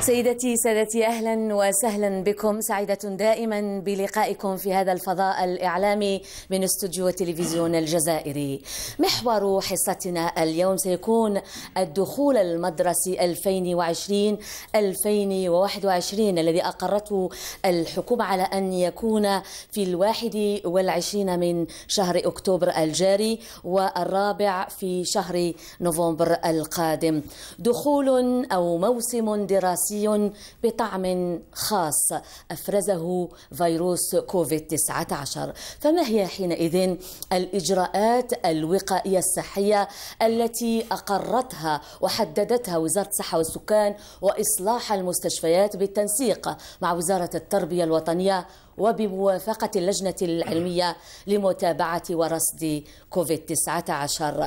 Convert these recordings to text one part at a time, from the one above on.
سيدتي سادتي، أهلا وسهلا بكم. سعيدة دائما بلقائكم في هذا الفضاء الإعلامي من استوديو التلفزيون الجزائري. محور حصتنا اليوم سيكون الدخول المدرسي 2020-2021 الذي أقرته الحكومة على أن يكون في 21 من شهر أكتوبر الجاري والرابع في شهر نوفمبر القادم. دخول أو موسم دراسي بطعم خاص أفرزه فيروس كوفيد-19. فما هي حينئذ الإجراءات الوقائية الصحية التي أقرتها وحددتها وزارة الصحة والسكان وإصلاح المستشفيات بالتنسيق مع وزارة التربية الوطنية وبموافقة اللجنة العلمية لمتابعة ورصد كوفيد-19؟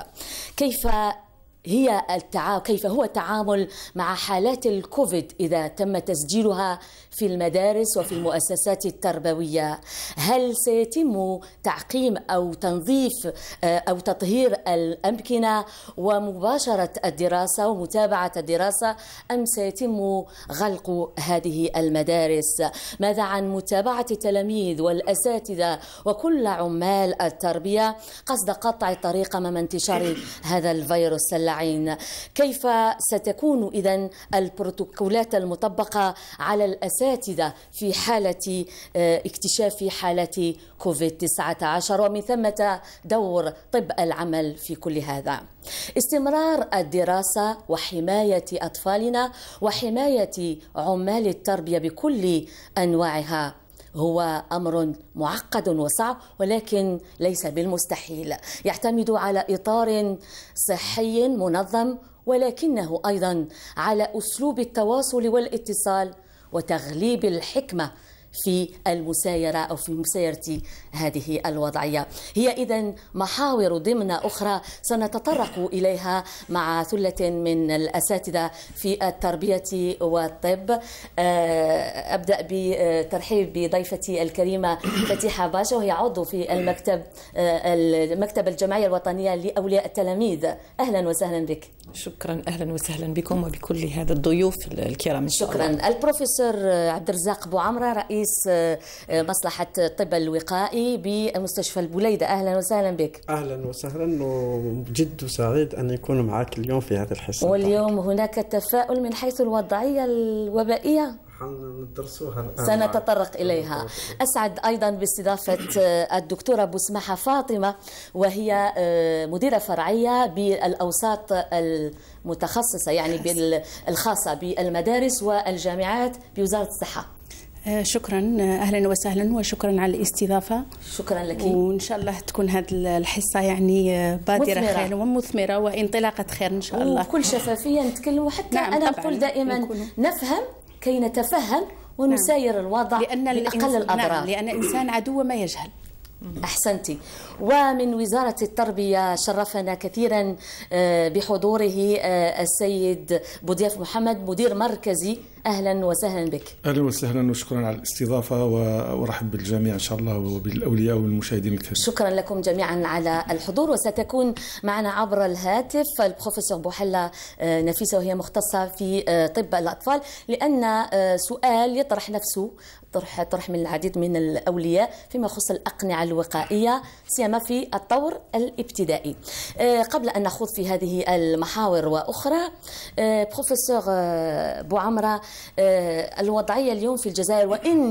كيف هو التعامل مع حالات الكوفيد إذا تم تسجيلها في المدارس وفي المؤسسات التربوية؟ هل سيتم تعقيم أو تنظيف أو تطهير الأمكنة ومباشرة الدراسة ومتابعة الدراسة، أم سيتم غلق هذه المدارس؟ ماذا عن متابعة التلاميذ والأساتذة وكل عمال التربية قصد قطع الطريق أمام انتشار هذا الفيروس اللعين؟ كيف ستكون إذن البروتوكولات المطبقة على الأساتذة في حالة اكتشاف حالة كوفيد-19 ومن ثمة دور طب العمل في كل هذا؟ استمرار الدراسة وحماية أطفالنا وحماية عمال التربية بكل أنواعها هو أمر معقد وصعب، ولكن ليس بالمستحيل. يعتمد على إطار صحي منظم، ولكنه أيضا على أسلوب التواصل والاتصال وتغليب الحكمة في المسايرة أو في مسايرة هذه الوضعية. هي إذن محاور ضمن أخرى سنتطرق إليها مع ثلة من الأساتذة في التربية والطب. أبدأ بترحيب بضيفتي الكريمة فتيحة باشا، وهي عضو في المكتب الجمعية الوطنية لأولياء التلاميذ. أهلا وسهلا بك. شكرا، أهلا وسهلا بكم وبكل هذا الضيوف الكرام. شكرا. البروفيسور عبد الرزاق بوعمرة، رئيس مصلحة الطب الوقائي بمستشفى البوليدة. أهلا وسهلا بك. أهلا وسهلا، وجد سعيد أن يكون معك اليوم في هذه الحصة. واليوم هناك تفاؤل من حيث الوضعية الوبائية ندرسوها سنتطرق إليها. أسعد أيضا باستضافة الدكتورة بسمحة فاطمة، وهي مديرة فرعية بالأوساط المتخصصة يعني بالخاصة بالمدارس والجامعات بوزارة الصحة. شكرا، أهلا وسهلا، وشكرا على الاستضافة. شكرا لك، وإن شاء الله تكون هذه الحصة يعني بادرة مثمرة. خير ومثمرة وانطلاقة خير إن شاء الله. وكل شفافية نتكلم، وحتى نعم أنا طبعاً أقول دائما نفهم كي نتفهم ونساير الوضع بأقل الأضرار. نعم، لأن الإنسان عدو ما يجهل. أحسنتي. ومن وزارة التربية شرفنا كثيرا بحضوره السيد بوضياف محمد، مدير مركزي. أهلا وسهلا بك. أهلا وسهلا، وشكرا على الاستضافة، وأرحب بالجميع إن شاء الله وبالأولياء والمشاهدين الكرام. شكرا لكم جميعا على الحضور. وستكون معنا عبر الهاتف البروفيسور بوحلة نفيسة، وهي مختصة في طب الأطفال، لأن سؤال يطرح نفسه طرح من العديد من الأولياء فيما يخص الأقنعة الوقائية سيما في الطور الابتدائي. قبل أن نخوض في هذه المحاور وأخرى، بروفيسور بوعمرة، الوضعية اليوم في الجزائر، وإن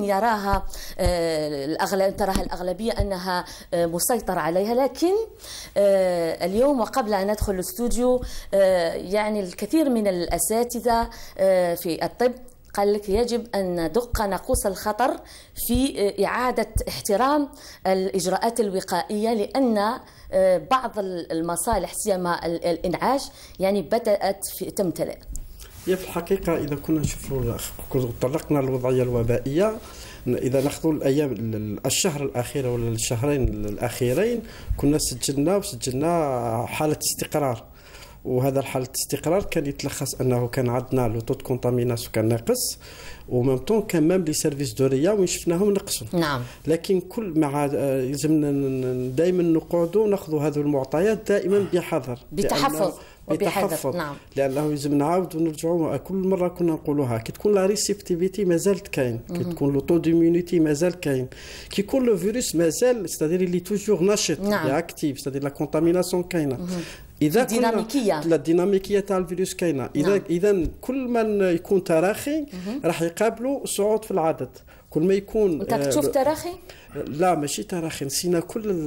تراها الأغلبية أنها مسيطر عليها، لكن اليوم وقبل أن ندخل الاستوديو يعني الكثير من الأساتذة في الطب قال لك يجب أن ندق ناقوس الخطر في إعادة احترام الإجراءات الوقائية، لأن بعض المصالح سيما الإنعاش يعني بدأت تمتلئ. هي في الحقيقة إذا كنا نشوفوا طرقنا الوضعية الوبائية، إذا نأخذوا الأيام الشهر الأخير ولا الشهرين الأخيرين كنا سجلنا حالة استقرار، وهذا الحالة استقرار كان يتلخص أنه كان عندنا لو تو كونتاميناسيون كان ناقص، وممتون كان مام لي سيرفيس دوريا وين شفناهم نقصوا. نعم. لكن كل مع لازمنا دائما نقعدوا ناخذوا هذه المعطيات دائما بحذر، بتحفظ. بتحفظ. نعم. لانه لازم نعاود ونرجعوا، كل مره كنا نقولوها، كي تكون لا ريسيبتيفيتي مازالت كاين، كي تكون لو طو ديمونيتي مازال كاين، كي يكون لو فيروس مازال ستادير اللي توجور نشط، نعم. اكتيف، ستادير لا كونتاميناسيون كاينه. اذا الديناميكيه لا الديناميكيه تاع الفيروس كاينه، اذا كل من يكون تراخي راح يقابلوا صعود في العدد. كل ما يكون انت تشوف تراخي؟ لا ماشي تراخي، نسينا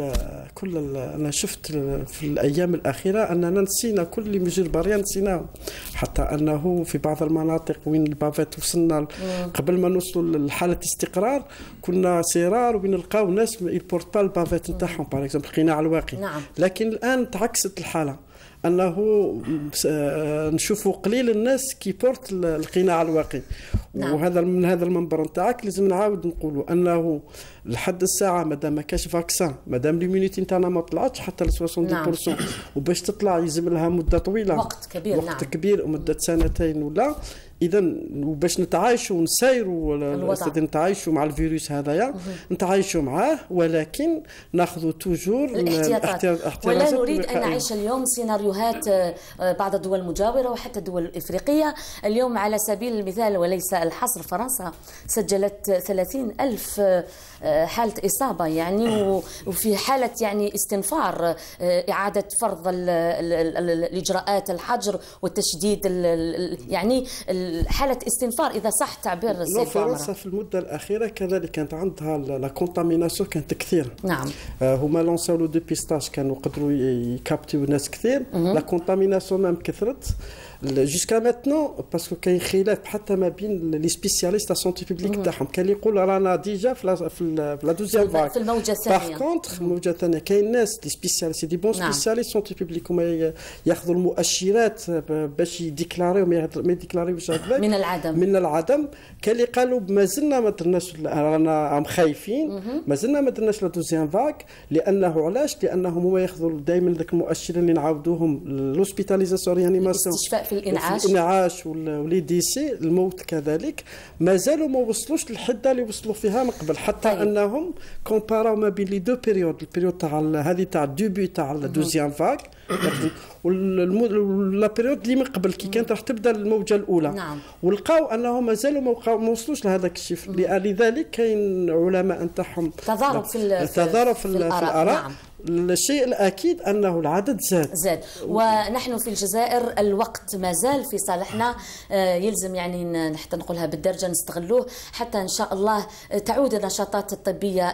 انا شفت في الايام الاخيره اننا نسينا كل لي ميزور باريان، نسيناهم، حتى انه في بعض المناطق وين البافات وصلنا قبل ما نوصلوا لحاله استقرار كنا صرار وين نلقاو ناس يبورت با البافات نتاعهم، باغ اكزومبل القناع الواقي. نعم. لكن الان تعكست الحاله، انه نشوفوا قليل الناس كي بورت القناع الواقي. نعم. وهذا من هذا المنبر نتاعك لازم نعاود نقولوا انه لحد الساعه مادام ما كاش فاكسان، مادام ليمونيتي نتاعنا ما طلعتش حتى ل 70%، نعم. وباش تطلع يلزم لها مده طويله، وقت كبير. وقت كبير ومده سنتين ولا. اذا وباش نتعايشوا ونسيروا نتعايشوا مع الفيروس هذايا، نتعايشوا معاه، ولكن ناخذ توجور الاحتياطات. ولا نريد ان نعيش اليوم سيناريوهات بعض الدول المجاوره وحتى الدول الافريقيه. اليوم على سبيل المثال وليس الحصر، فرنسا سجلت 30,000 حالة إصابة يعني، وفي حالة يعني استنفار، إعادة فرض الإجراءات الحجر والتشديد، يعني حالة استنفار إذا صح تعبير السيد. فرنسا في المدة الأخيرة كذلك كانت عندها لا كونتاميناسيون كانت كثير. نعم. هما لونساو لو ديبيستاج، كانوا قدروا يكابتيو ناس كثير. لا كونتاميناسيون مام كثرت جوسكا ماتنون، باسكو كاين خلاف حتى ما بين لي سبيسياليست سونتي بوبليك تاعهم. كان يقول رانا ديجا في لا دوزيام فاك، في الموجة الثانية. باغ كونتر الموجة الثانية كاين ناس لي سبيسياليست دي بون سبيسياليست سونتي بوبليك هما ياخذوا المؤشرات باش يديكلاريو ما يديكلاريوش هكذاك من العدم. كان اللي قالوا مازلنا ما درناش، رانا خايفين، مازلنا ما درناش لا دوزيام فاك. لانه علاش؟ لانهم هما ياخذوا دائما ذاك المؤشرين اللي نعاودوهم لوسبيتاليزاسيون ريانيماسيون، الاستشفاء في الانعاش ولي ديسي، الموت كذلك، مازالوا ما وصلوش للحده اللي وصلوا فيها من قبل. حتى طيب. انهم كومباراو ما بين لي دو بيريود، البيريود تاع هذه تاع الديبي تاع الدوزيام فاك ولا بيريود اللي من قبل كي كانت راح تبدا الموجه الاولى. نعم. ولقاو انهم مازالوا ما وصلوش لهذاك الشيء. لذلك كاين علماء نتاعهم تضارب في الآراء. نعم. الشيء الأكيد أنه العدد زاد. ونحن في الجزائر الوقت ما زال في صالحنا، يلزم يعني حتى نقولها بالدرجة نستغلوه حتى إن شاء الله تعود النشاطات الطبية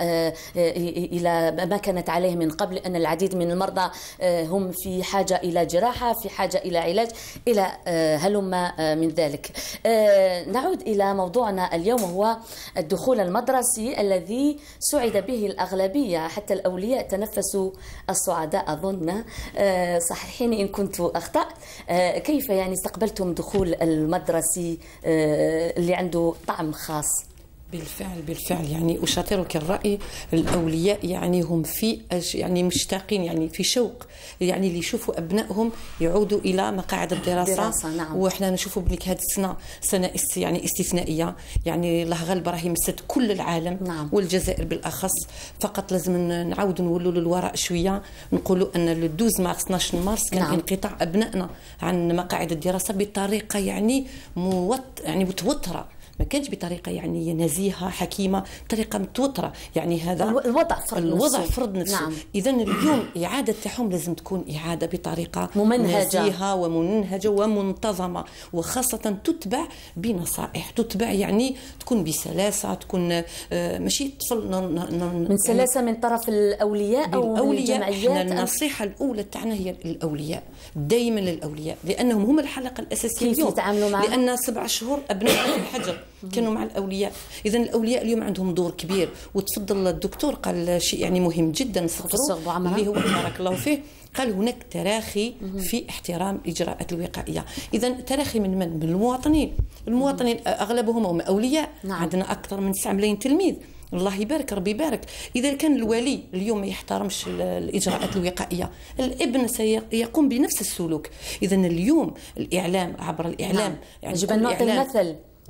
إلى ما كانت عليه من قبل، لأن العديد من المرضى هم في حاجة إلى جراحة، في حاجة إلى علاج، إلى هلم من ذلك. نعود إلى موضوعنا اليوم، وهو الدخول المدرسي الذي سعد به الأغلبية، حتى الأولياء تنفسوا السعداء أظن. صححيني إن كنت أخطأ. كيف يعني استقبلتم دخول المدرسي اللي عنده طعم خاص؟ بالفعل يعني أشاطرك الرأي. الأولياء يعني هم في يعني مشتاقين، يعني في شوق يعني اللي يشوفوا أبنائهم يعودوا إلى مقاعد الدراسة. نعم. وإحنا نشوفوا بلك هذه سنة يعني استثنائية، يعني الله غالب راهي مست كل العالم. نعم. والجزائر بالأخص. فقط لازم نعاودوا نولوا للوراء شوية، نقولوا أن 12 مارس 12 مارس كان انقطاع أبنائنا عن مقاعد الدراسة بطريقة يعني متوترة، ما كانش بطريقه يعني نزيهه حكيمه، بطريقه متوتره. يعني هذا الوضع فرض نفسه. نعم. اذا اليوم اعاده تاعهم لازم تكون اعاده بطريقه ممنهجه نزيهه ومنهجه ومنتظمه، وخاصه تتبع بنصائح، تتبع يعني تكون بسلاسه، تكون ماشي طفل من سلاسه من طرف الاولياء او الجمعيات. احنا النصيحه الاولى تاعنا هي الاولياء، دائما للاولياء، لانهم هم الحلقه الاساسيه كيف يتعاملوا معهم، لان 7 شهور ابناء الحجر كانوا مع الأولياء. إذن الأولياء اليوم عندهم دور كبير. وتفضل الدكتور قال شيء يعني مهم جدا اللي هو بارك الله فيه، قال هناك تراخي في احترام الإجراءات الوقائية. إذن تراخي من المواطنين أغلبهم هم أولياء. نعم. عندنا أكثر من 9 ملايين تلميذ، الله يبارك ربي يبارك. إذا كان الولي اليوم ما يحترمش الإجراءات الوقائية، الابن سيقوم بنفس السلوك. إذا اليوم الإعلام عبر الإعلام يعني يجب أن نعطي المثل.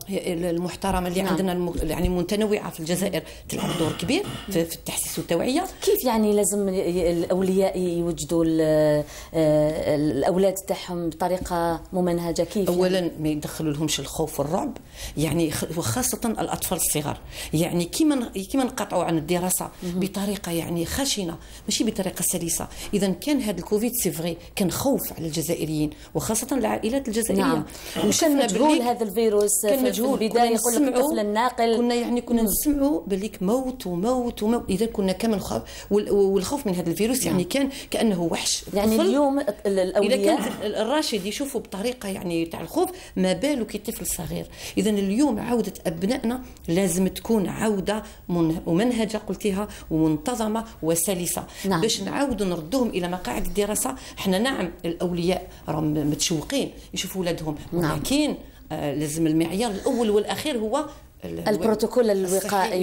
المحترمه اللي عندنا يعني متنوعه في الجزائر تلعب دور كبير في التحسيس والتوعيه. كيف يعني لازم الاولياء يوجدوا الاولاد تاعهم بطريقه ممنهجه؟ كيف اولا يعني؟ ما يدخلوا لهمش الخوف والرعب، يعني وخاصه الاطفال الصغار، يعني كيما نقطعوا عن الدراسه بطريقه يعني خشنه ماشي بطريقه سلسه. اذا كان هذا الكوفيد سي فغي كان خوف على الجزائريين وخاصه العائلات الجزائريه. نعم. وكان مجهول هذا الفيروس كان مجهول. في البدايه يقول لك الطفل الناقل، كنا نسمعوا بالك موت وموت وموت. اذا كنا كامل خاف، والخوف من هذا الفيروس يعني كان كانه وحش. يعني اليوم الاولياء اذا كان الراشد يشوفوا بطريقه يعني تاع الخوف، ما بالو كي طفل صغير. اذا اليوم عوده ابنائنا لازم تكون عوده ممنهجه قلتيها ومنتظمه وسلسه. نعم. باش نعاودوا نردوهم الى مقاعد الدراسه. احنا نعم الاولياء راهم متشوقين يشوفوا اولادهم، ولكن لازم المعيار الاول والاخير هو البروتوكول الوقائي.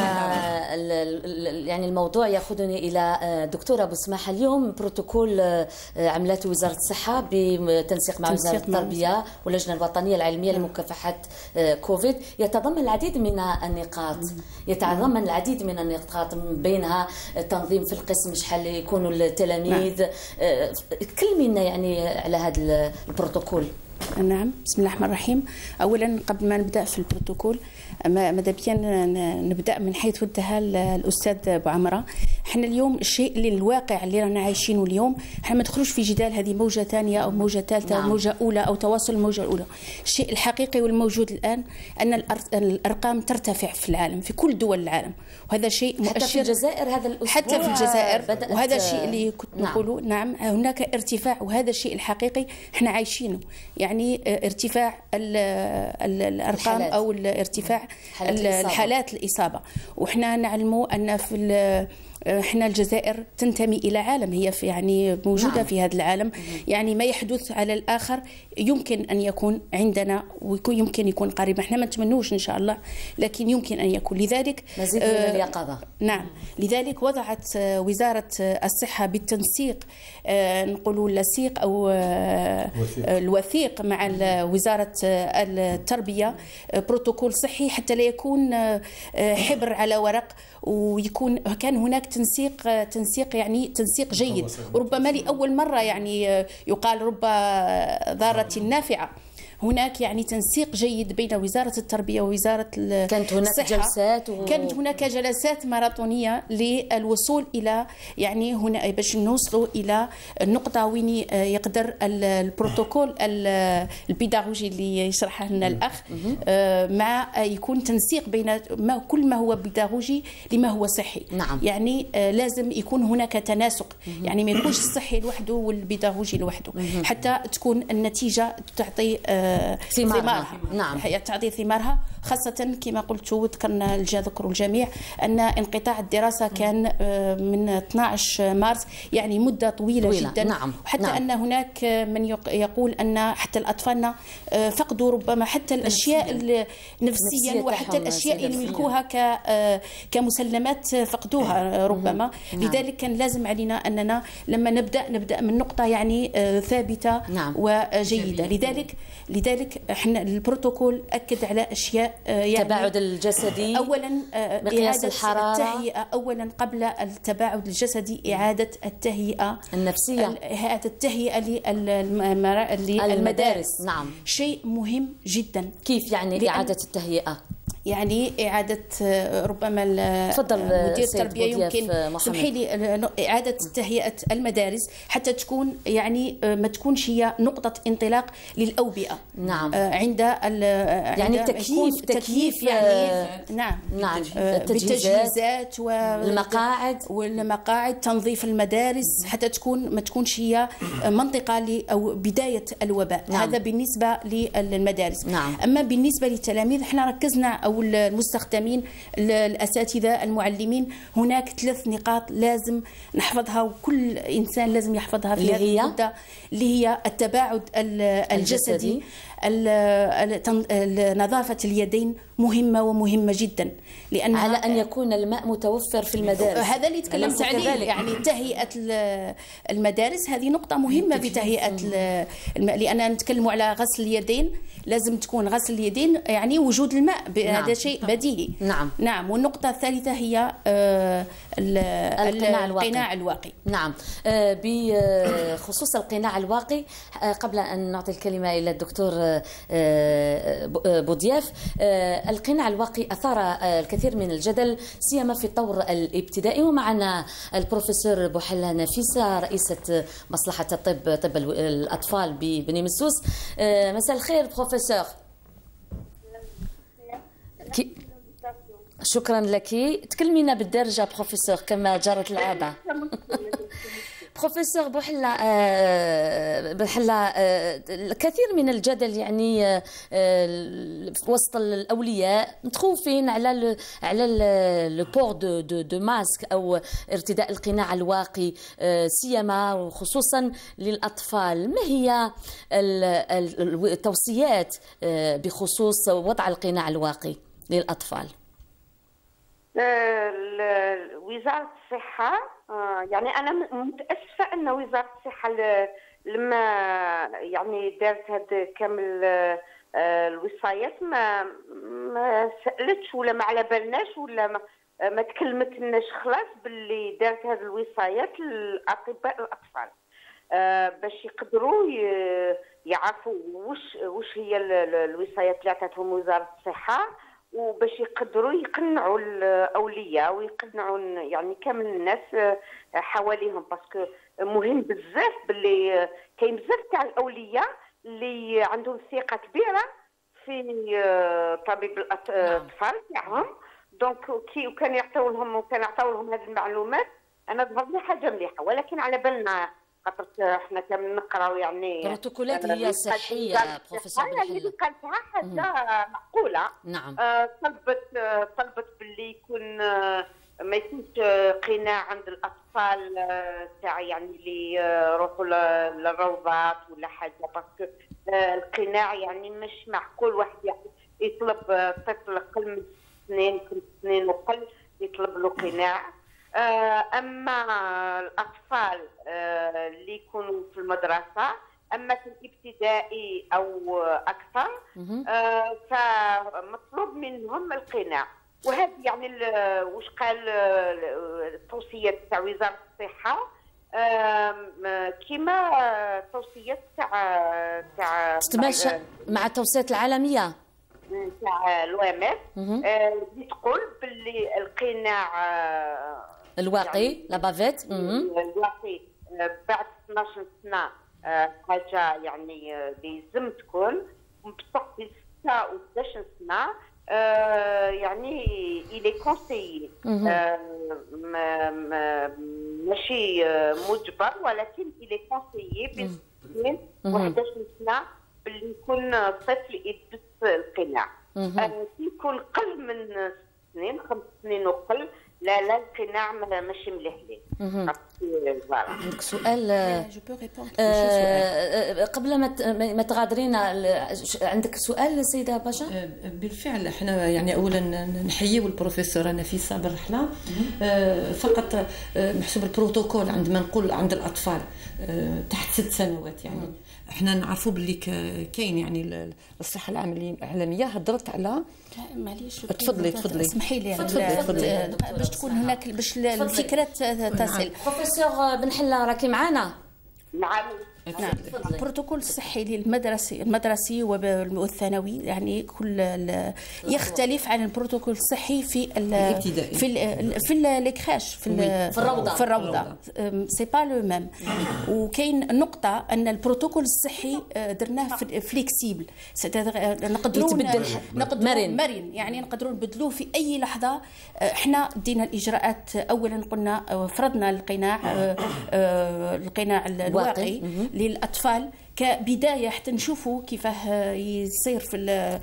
يعني الموضوع ياخذني الى دكتوره ابو سماحه. اليوم بروتوكول عملته وزاره الصحه بتنسيق مع وزاره التربيه واللجنه الوطنيه العلميه لمكافحه كوفيد يتضمن العديد من النقاط. من بينها التنظيم في القسم، شحال يكونوا التلاميذ. كلمينا يعني على هذا البروتوكول. نعم، بسم الله الرحمن الرحيم. أولا قبل ما نبدأ في البروتوكول ماذا بيا نبدأ من حيث ودها الأستاذ أبو عمرة. احنا اليوم الشيء اللي الواقع اللي رانا عايشينه اليوم، احنا ما ندخلوش في جدال هذه موجة ثانية أو موجة ثالثة أو موجة أولى أو تواصل الموجة الأولى. الشيء الحقيقي والموجود الآن أن الأرقام ترتفع في العالم، في كل دول العالم، وهذا شيء مؤشر. حتى في الجزائر هذا الأسبوع، حتى في الجزائر، وهذا الشيء اللي كنت نقوله. نعم، هناك ارتفاع، وهذا الشيء الحقيقي احنا عايشينه. يعني ارتفاع الأرقام أو ارتفاع الحالات الإصابة. وإحنا نعلموا أن في احنا الجزائر تنتمي الى عالم، هي في يعني موجوده في هذا العالم. يعني ما يحدث على الاخر يمكن ان يكون عندنا ويمكن يكون قريب. احنا ما نتمنوش ان شاء الله، لكن يمكن ان يكون. لذلك مزيد من اليقظه. نعم، لذلك وضعت وزاره الصحه بالتنسيق، نقولوا اللصيق او الوثيق مع وزاره التربيه بروتوكول صحي حتى لا يكون حبر على ورق، ويكون كان هناك تنسيق يعني تنسيق جيد. وربما لأول مرة يعني يقال رب ضارة نافعة. هناك يعني تنسيق جيد بين وزارة التربية ووزارة الصحة. كانت هناك جلسات كانت هناك جلسات ماراثونية للوصول إلى يعني هنا باش نوصلوا إلى النقطة وين يقدر البروتوكول البيداغوجي اللي يشرحه لنا الأخ مع يكون تنسيق بين كل ما هو بيداغوجي لما هو صحي. نعم. يعني لازم يكون هناك تناسق، يعني ما يكونش الصحي لوحده والبيداغوجي لوحده، حتى تكون النتيجة تعطي ثمارها. نعم، تعطي ثمارها، خاصة كما قلت وذكرنا ذكروا الجميع أن انقطاع الدراسة كان من 12 مارس، يعني مدة طويلة جدا. نعم. وحتى نعم. أن هناك من يقول أن حتى الأطفال فقدوا ربما حتى الأشياء النفسية وحتى الأشياء اللي يملكوها كمسلمات فقدوها ربما. لذلك كان لازم علينا أننا لما نبدأ من نقطة يعني ثابتة وجيدة. لذلك احنا البروتوكول أكد على أشياء يعني التباعد الجسدي، أولا مقياس الحرارة، التهيئة. أولا قبل التباعد الجسدي إعادة التهيئة النفسية، إعادة التهيئة للمدارس. نعم، شيء مهم جدا. كيف يعني إعادة التهيئة؟ يعني إعادة ربما مدير التربية يمكن سمحي لي إعادة تهيئة المدارس حتى تكون يعني ما تكونش هي نقطة انطلاق للأوبئة. نعم. عند يعني تكييف يعني نعم بالتجهيزات والمقاعد، تنظيف المدارس حتى ما تكونش هي منطقة أو بداية الوباء. نعم. هذا بالنسبة للمدارس. نعم. أما بالنسبة للتلاميذ احنا ركزنا أو المستخدمين الأساتذة المعلمين، هناك 3 نقاط لازم نحفظها وكل إنسان لازم يحفظها في هذه المدة، اللي هي التباعد الجسدي. نظافة اليدين مهمة جدا، لأن على أن يكون الماء متوفر في المدارس. هذا اللي تكلمت عليه، يعني تهيئة المدارس هذه نقطة مهمة في تهيئة الماء، لأن نتكلم على غسل اليدين لازم تكون غسل اليدين يعني وجود الماء، هذا شيء بديهي. نعم. والنقطة الثالثة هي القناع الواقي. نعم. بخصوص القناع الواقي، قبل أن نعطي الكلمة إلى الدكتور بوضياف، القناع الواقي أثار الكثير من الجدل سيما في الطور الابتدائي، ومعنا البروفيسور بوحلة نفيسة رئيسة مصلحة طب الأطفال ببني مسوس. مساء الخير بروفيسور. شكرا لك. تكلمينا بالدارجة بروفيسور كما جرت العادة. بروفيسور بوحلة، الكثير من الجدل يعني وسط الأولياء متخوفين على لو بور دو ماسك أو ارتداء القناع الواقي، سيما وخصوصا للأطفال. ما هي التوصيات بخصوص وضع القناع الواقي للأطفال؟ وزارة الصحة، يعني أنا متأسفة أن وزارة الصحة لما يعني دارت هاد كامل الوصايات ما سألتش ولا ما على بالناش ولا ما تكلمتلناش خلاص باللي دارت هاد الوصايات لأطباء الأطفال باش يقدروا يعرفوا وش هي الوصايات اللي عطاتهم وزارة الصحة، وباش يقدروا يقنعوا الاولياء ويقنعوا يعني كامل الناس حواليهم، باسكو مهم بزاف باللي كاين بزاف تاع الاولياء اللي عندهم ثقه كبيره في طبيب الاطفال تاعهم، دونك كي وكان يعطيو لهم هذه المعلومات انا ظهر لي حاجه مليحه. ولكن على بالنا خاطر احنا كم نقراو يعني بروتوكولات هي صحيه بروفيسور يعني قالتها حاجه معقوله. نعم. طلبت باللي يكون ما يكونش قناع عند الاطفال تاع يعني اللي يروحوا للروضات ولا حاجه، باسكو القناع يعني مش معقول واحد يطلب طفل اقل من 2 سنين وقل يطلب له قناع. أما الأطفال اللي يكونوا في المدرسة، أما في الابتدائي أو أكثر فمطلوب منهم القناع. وهذا يعني وش قال التوصيات تاع وزارة الصحة كما توصيات تاع تتماشى مع التوصيات العالمية تاع الوامس اللي تقول باللي القناع الواقي يعني لابافيت الواقي بعد 12 سنة حاجة يعني لازم تكون، بصح في 6 و 11 سنة يعني إلي كونسيي ماشي مجبر، ولكن إلي كونسيي بين 2 و 11 سنة باللي يكون طفل يلبس القناع. يكون قل من 2 5 سنين وقل لا القناع ماشي مليح ليه. عندك سؤال؟ قبل ما تغادرين عندك سؤال سيدة باشا؟ بالفعل احنا يعني اولا نحييو البروفيسوره نفيسه بالرحله، فقط محسوب البروتوكول عندما نقول عند الاطفال تحت 6 سنوات يعني احنا نعرفوا باللي كاين يعني الصحه العالميه هضرت على معليش تفضلي اسمحي لي باش تكون هناك باش الفكره تصل. بروفيسور بنحلة راكي معانا؟ نعم. البروتوكول الصحي المدرسي والثانوي يعني كل يختلف عن البروتوكول الصحي في الابتدائي في الكراش في الروضه سي با لو ميم. وكاين نقطه ان البروتوكول الصحي درناه فليكسيبل، نقدروا مرن يعني نقدروا نبدلوه في اي لحظه. احنا دينا الاجراءات، اولا قلنا فرضنا القناع الواقي للأطفال كبدايه حتى نشوفوا كيفاه يصير في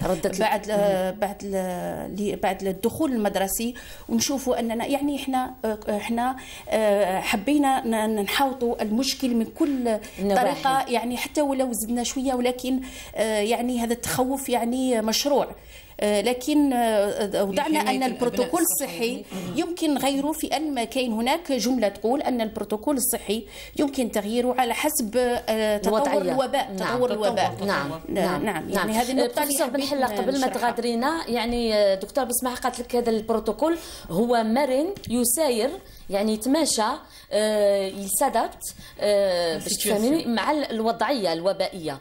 بعد الدخول المدرسي، ونشوفوا اننا يعني احنا حبينا نحاوطوا المشكل من كل طريقه، يعني حتى ولو زدنا شويه، ولكن يعني هذا التخوف يعني مشروع. لكن وضعنا أن البروتوكول الصحي يمكن غيره في أن ما كاين هناك جملة تقول أن البروتوكول الصحي يمكن تغييره على حسب تطور الوباء. نعم. يعني هذه النقطة اللي بن حلة قبل ما تغادرينا، يعني دكتور بسمع قالت لك هذا البروتوكول هو مرن يساير، يعني يتماشى يسادبت باش تفهميني مع الوضعية الوبائية.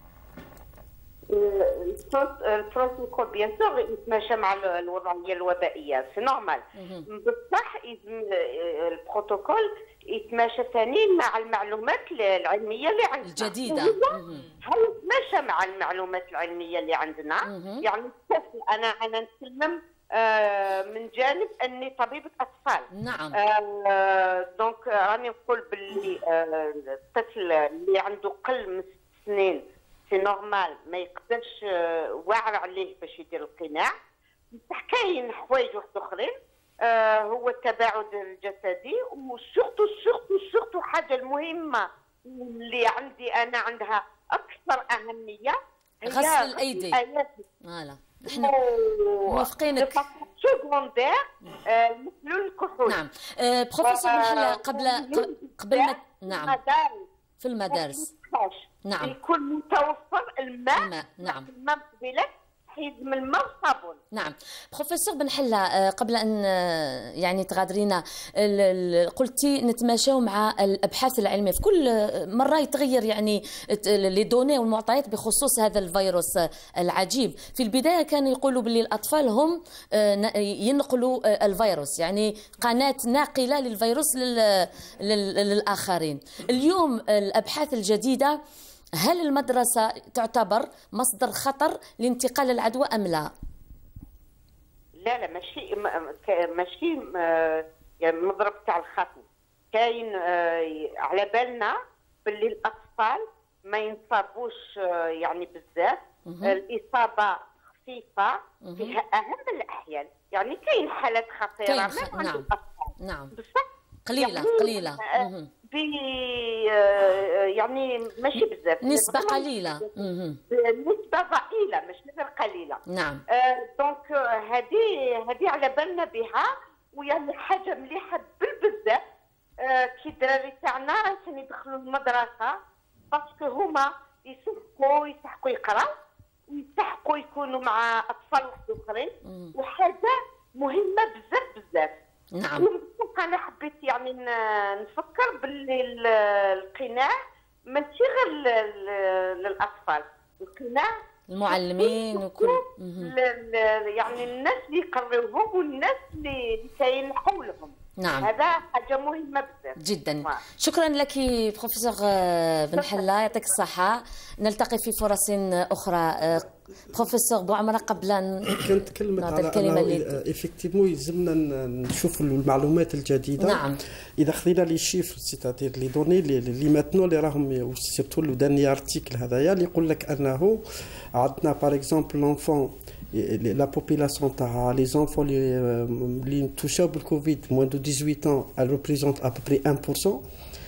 البروتوكول بيان سور يتماشى مع الوضعيه الوبائيه، سي نورمال، بصح البروتوكول يتماشى ثاني مع المعلومات العلميه اللي عندنا الجديده. هل يتماشى مع المعلومات العلميه اللي عندنا؟ يعني الطفل، انا نتكلم من جانب اني طبيبه اطفال. نعم. دونك راني نقول باللي الطفل اللي عنده قل من 6 سنين سي نورمال ما يقدرش واعر عليه باش يدير القناع، بصح كاين حوايج واحد اخرين هو التباعد الجسدي، وسورتو حاجه المهمه اللي عندي انا عندها اكثر اهميه هي غسل الايدي. فوالا احنا موافقينك. سكوندير مثل الكحول. نعم. بروفيسور محلة قبل ما نعم في المدارس نعم يكون متوفر الماء. نعم. الماء قبيله حيد من الماء والصابون. نعم. بروفيسور بن حلة قبل أن يعني تغادرينا، قلتي نتماشاو مع الأبحاث العلمية، في كل مرة يتغير يعني لي دوني والمعطيات بخصوص هذا الفيروس العجيب. في البداية كانوا يقولوا باللي الأطفال هم ينقلوا الفيروس، يعني قناة ناقلة للفيروس للآخرين. اليوم الأبحاث الجديدة، هل المدرسة تعتبر مصدر خطر لانتقال العدوى أم لا؟ لا ماشي يعني مضرب تاع الخطر. كاين على بالنا باللي الأطفال ما ينصابوش يعني بزاف، الإصابة خفيفة فيها أهم الأحيان، يعني كاين حالات خطيرة نعم. نعم. قليلة يعني ماشي بزاف، نسبة قليلة، نسبة ضئيلة مش نسبة قليلة. نعم. دونك هذه على بالنا بها، ويعني حاجة مليحة بزاف كي الدراري تاعنا عشان يدخلوا المدرسة، باسكو هما يسحقوا يقراو ويسحقوا يكونوا مع أطفال اخرين، وحاجة مهمة بزاف. نعم. أنا حبيت يعني نفكر باللي القناع ماشي غير للأطفال، القناع المعلمين وكل يعني الناس اللي يقريوهم والناس اللي كاين حولهم. نعم. هذا حاجة مهمة بزاف جدا. شكرا لك بروفيسور بن حلة، يعطيك الصحة. نلتقي في فرص أخرى. بروفيسور بوعمرة، قبل أن كنتكلمت على الكلمة اللي إفكتيفمون يلزمنا نشوفوا المعلومات الجديدة. نعم. إذا خذينا لي شيفر سيتاتير لي دوني اللي ماتنو اللي راهم سيرتو لو داني ارتيكل هذايا اللي يقول لك أنه عندنا باغ اكزومبل لونفون la population تاع les enfants اللي touchés بالكوفيد moins de 18 ans, elle représente à peu près 1%.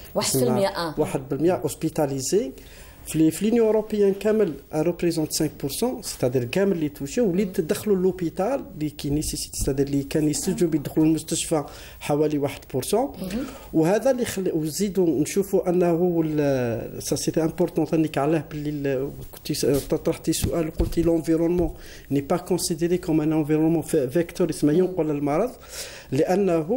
1% hospitalisés. في l'Union européenne كامل représente 5%, c'est-à-dire كامل اللي توشي واللي تدخلوا لوبيتال اللي كي نيسيسيت، c'est-à-dire اللي كان يستجوا بيدخلوا المستشفى حوالي 1%. وهذا اللي وزيدوا نشوفوا انه سا سيتي امبورطون ثانيك علاه باللي كنت طرحتي سؤال قلتي l'environnement n'est pas considéré comme un environnement vecteur اسمه ينقل المرض، لانه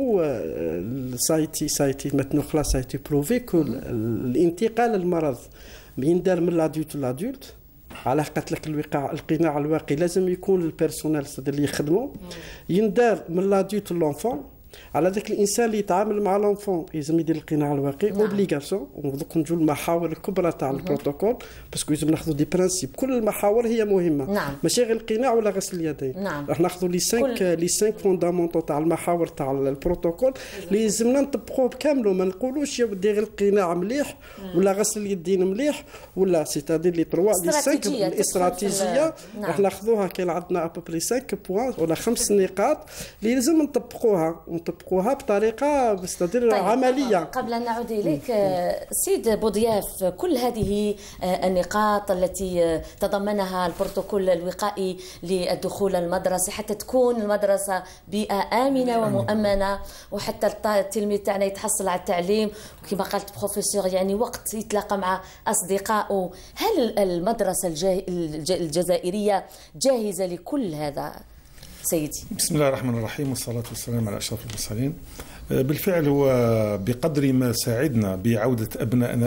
سايتي maintenant خلاص سايتي بروفي كو الانتقال المرض يندار من لادولت على قالت لك القناع الواقي لازم يكون البيرسونيل اللي يخدموا، يندار من لادولت لونفون على ذاك الانسان اللي يتعامل مع لونفون لازم يدير القناع الواقعي اوبليغاسيون. ودوك نجوا المحاور الكبرى تاع البروتوكول باسكو لازم ناخذوا دي برانسيب. كل المحاور هي مهمه، ماشي غير القناع ولا غسل اليدين. راح ناخذوا لي 5 فوندامونتو تاع المحاور تاع البروتوكول اللي لازمنا نطبقوه بكامله. ما نقولوش يا ودي غير القناع مليح ولا غسل اليدين مليح ولا سيتادير لي 3 لي 5 الاستراتيجيه راح ناخذوها. كاين عندنا ابوبري 5 بوان ولا 5 نقاط اللي لازم نطبقوها بطريقه سيتادير عمليه. قبل ان نعود اليك سيد بوضياف، كل هذه النقاط التي تضمنها البروتوكول الوقائي للدخول المدرسي حتى تكون المدرسه بيئه امنه ومؤمنه وحتى التلميذ تاعنا يتحصل على التعليم وكما قالت بروفيسور يعني وقت يتلاقى مع اصدقائه. هل المدرسه الجزائريه جاهزه لكل هذا سيدي؟ بسم الله الرحمن الرحيم والصلاة والسلام على أشرف المرسلين. بالفعل هو بقدر ما ساعدنا بعودة أبنائنا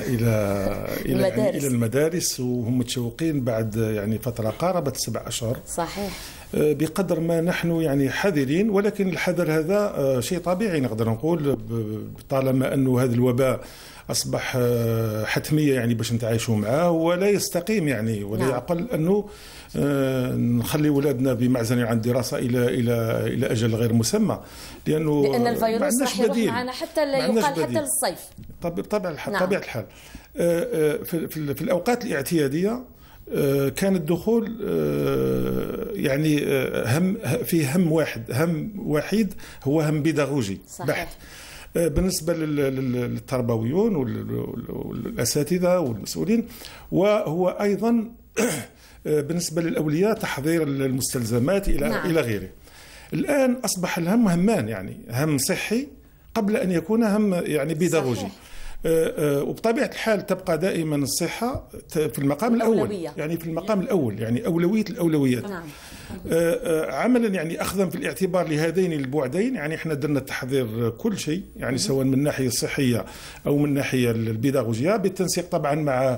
إلى المدارس وهم متشوقين بعد يعني فترة قاربت 7 أشهر. صحيح. بقدر ما نحن يعني حذرين، ولكن الحذر هذا شيء طبيعي نقدر نقول طالما أنه هذا الوباء أصبح حتمية يعني باش نتعايشوا معاه ولا يستقيم يعني ولا يعقل أنه نخلي ولادنا بمعزل عن الدراسة إلى أجل غير مسمى، لأن الفيروس راح يروح معنا حتى لا يقال حتى للصيف. طبيعة الحال في الأوقات الاعتيادية كان الدخول يعني فيه هم واحد هو هم بيداغوجي بحت بالنسبة للتربويون والأساتذة والمسؤولين، وهو أيضا بالنسبة للأولياء تحضير المستلزمات إلى غيره. الآن أصبح الهم همان، يعني هم صحي قبل أن يكون هم يعني بيداغوجي. وبطبيعة الحال تبقى دائما الصحة في المقام الأول، يعني في المقام الأول، يعني أولوية الأولويات. عملا يعني أخذا في الاعتبار لهذين البعدين، يعني احنا درنا تحضير كل شيء يعني سواء من الناحية الصحية أو من الناحية البيداغوجية بالتنسيق طبعا مع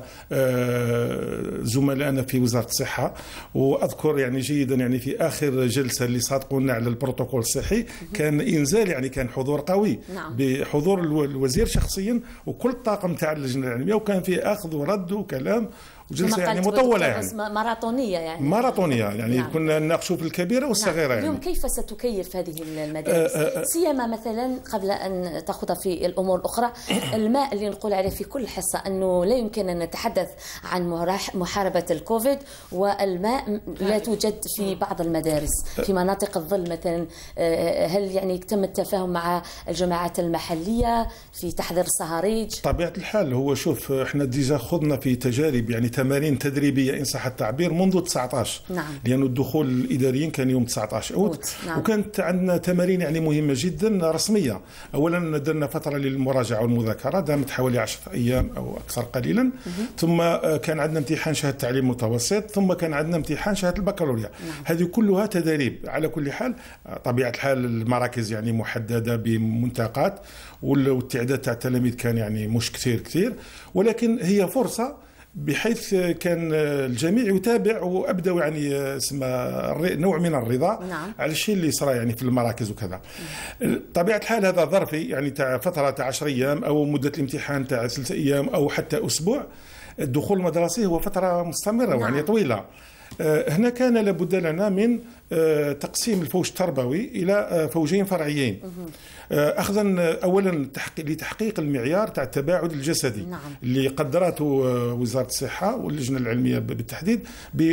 زملائنا في وزارة الصحة. وأذكر يعني جيدا يعني في آخر جلسة اللي صادقونا على البروتوكول الصحي كان إنزال، يعني كان حضور قوي بحضور الوزير شخصيا وكل الطاقم تاع اللجنة العلمية، وكان فيه أخذ ورد وكلام وجلسة يعني مطولة يعني ماراثونية يعني كنا نناقشوا في الكبيرة والصغيرة. يعني اليوم كيف ستكيف هذه المدارس سيما مثلا قبل أن تأخذ في الأمور الأخرى الماء اللي نقول عليه في كل حصة أنه لا يمكن أن نتحدث عن محاربة الكوفيد والماء لا توجد في بعض المدارس في مناطق الظل مثلا. هل يعني تم التفاهم مع الجماعات المحلية في تحضير الصهاريج؟ طبيعة الحال هو شوف احنا ديجا خضنا في تجارب يعني تمارين تدريبية إن صح التعبير منذ 19 لأن الدخول الإداريين كان يوم 19 أوت. وكانت عندنا تمارين يعني مهمة جدا رسمية. أولا درنا فترة للمراجعة والمذاكرة دامت حوالي 10 أيام أو أكثر قليلا. ثم كان عندنا امتحان شهادة تعليم متوسط، ثم كان عندنا امتحان شهادة البكالوريا. هذه كلها تدريب. على كل حال طبيعة الحال المراكز يعني محددة بمنطقات والتعداد تاع التلاميذ كان يعني مش كثير، ولكن هي فرصة بحيث كان الجميع يتابع وأبدأ يعني اسمه نوع من الرضا على الشيء اللي صار يعني في المراكز وكذا. طبيعة الحال هذا ظرفي يعني تاع فترة 10 أيام أو مدة الامتحان تاع 3 أيام أو حتى أسبوع. الدخول المدرسي هو فترة مستمرة يعني طويلة. هنا كان لابد لنا من تقسيم الفوج التربوي إلى فوجين فرعيين. أخذا أولا لتحقيق المعيار تاع التباعد الجسدي اللي قدرته وزارة الصحة واللجنة العلمية بالتحديد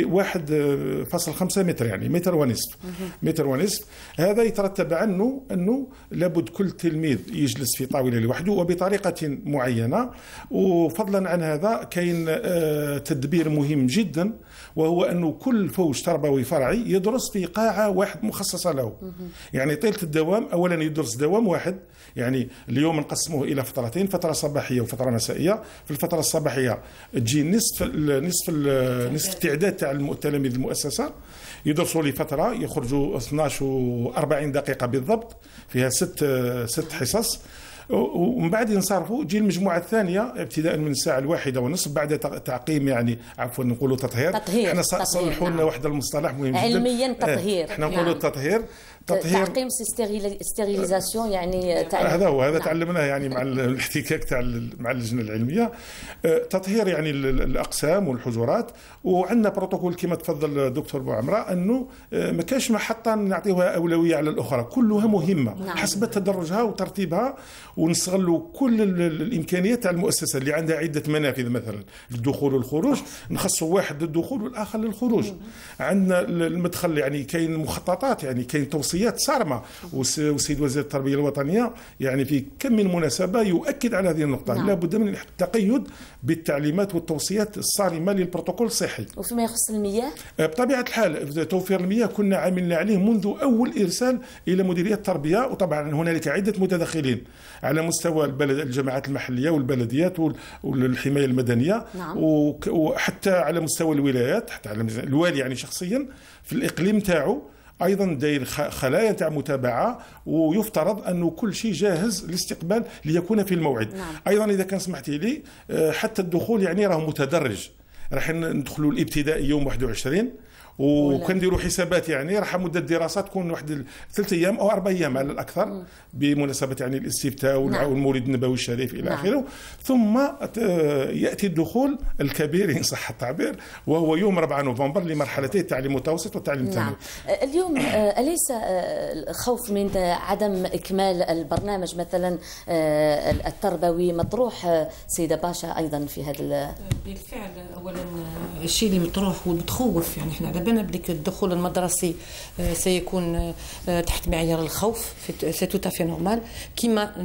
ب1.5 متر، يعني متر ونصف. هذا يترتب عنه أنه لابد كل تلميذ يجلس في طاولة لوحده وبطريقة معينة. وفضلا عن هذا كاين تدبير مهم جدا، وهو أنه كل فوج تربوي فرعي يدرس في قاعة واحد مخصصة له. يعني طيلة الدوام أولا يدرس دوام واحد، يعني اليوم نقسموه إلى فترتين، فترة صباحية وفترة مسائية. في الفترة الصباحية تجي نصف التعداد تاع التلاميذ المؤسسة يدرسوا لفترة يخرجوا 12 و40 دقيقة بالضبط، فيها 6 حصص. ومن بعد ينصرفوا تجي المجموعه الثانيه ابتداء من الساعه 1:30 بعد تعقيم، يعني عفوا نقولوا تطهير. احنا صلحوا لنا واحد المصطلح مهم جدا علميا، تطهير. احنا نقولوا التطهير، تعقيم ستيريليزاسيون، يعني هذا هو، هذا تعلمناه يعني مع الاحتكاك تاع مع اللجنه العلميه. تطهير يعني الاقسام والحجرات، وعندنا بروتوكول كما تفضل الدكتور بوعمره انه ما كاش محطه نعطيوها اولويه على الاخرى، كلها مهمه حسب تدرجها وترتيبها، ونستغلوا كل الامكانيات تاع المؤسسه اللي عندها عده منافذ، مثلا الدخول والخروج نخصوا واحد للدخول والاخر للخروج. عندنا المدخل يعني كاين مخططات، يعني كاين توصيات صارمه، والسيد وزير التربيه الوطنيه يعني في كم من مناسبه يؤكد على هذه النقطه. لا بد من التقيد بالتعليمات والتوصيات الصارمه للبروتوكول الصحي. وفيما يخص المياه بطبيعه الحال توفير المياه كنا عملنا عليه منذ اول ارسال الى مديريه التربيه، وطبعا هنالك عده متدخلين على مستوى الجماعات المحليه والبلديات والحمايه المدنيه. وحتى على مستوى الولايات، حتى على الوالي يعني شخصيا في الاقليم تاعو ايضا داير خلايا تاع متابعه، ويفترض انه كل شيء جاهز للاستقبال ليكون في الموعد. ايضا اذا كان سمحتي لي، حتى الدخول يعني راه متدرج، راح ندخلوا الابتدائي يوم 21 وكنديروا حسابات، يعني راح مده الدراسه تكون واحد 3 ايام او 4 ايام على الاكثر، بمناسبه يعني الاستفتاء والمولد النبوي الشريف الى اخره. ثم ياتي الدخول الكبير ان صح التعبير، وهو يوم 4 نوفمبر لمرحلتي التعليم المتوسط والتعليم الثانوي. اليوم اليس خوف من عدم اكمال البرنامج مثلا التربوي مطروح سيده باشا ايضا في هذا؟ بالفعل، اولا الشيء اللي مطروح والمتخوف، يعني احنا على بالنا بليك الدخول المدرسي سيكون تحت معيار الخوف، سي تو افي نورمال، كيما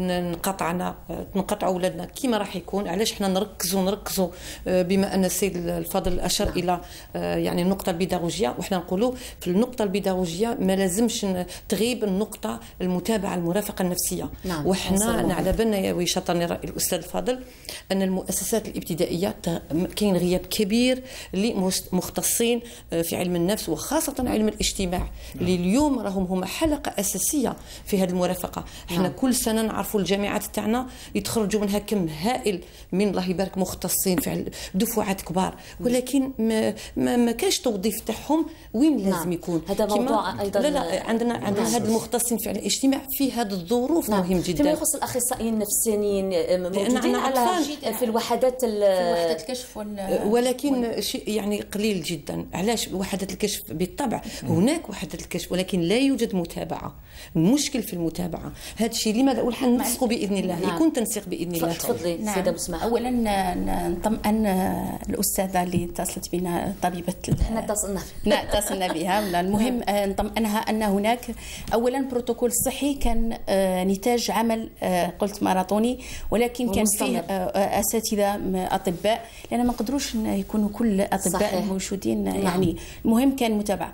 نقطعوا اولادنا كيما راح يكون. علاش احنا نركزوا بما ان السيد الفاضل اشار الى يعني النقطه البيداغوجيه، واحنا نقولوا في النقطه البيداغوجيه ما لازمش تغيب النقطه المتابعه المرافقه النفسيه. واحنا على بالنا يا ويشطرني الاستاذ الفاضل ان المؤسسات الابتدائيه كاين غياب كبير لمختصين في علم النفس وخاصة علم الاجتماع، اللي اليوم راهم هما حلقة أساسية في هذه المرافقة. احنا كل سنة نعرفوا الجامعات تاعنا يتخرجوا منها كم هائل من الله يبارك مختصين في دفعات كبار، ولكن ما كاش توظيف تاعهم وين لازم يكون. هذا موضوع أيضا. لا عندنا هذا المختصين في علم الاجتماع في هذه الظروف مهم جدا. فيما يخص الأخصائيين النفسيين موجودين على في الوحدات الكشف ولكن شيء يعني قليل جدا. علاش؟ وحدات الكشف بالطبع هناك وحدات الكشف، ولكن لا يوجد متابعه. المشكل في المتابعه. هذا الشيء لماذا اقول حننسقوا باذن الله، يكون تنسيق باذن الله. تفضلي سيده بسمه. اولا نطمئن الاستاذه اللي اتصلت بنا، طبيبه احنا اتصلنا بها. المهم نطمئنها ان هناك اولا بروتوكول صحي كان نتاج عمل قلت ماراثوني، ولكن كان فيه اساتذه اطباء، لان ما قدروش يكونوا كل اطباء موجودين. يعني المهم كان متابعه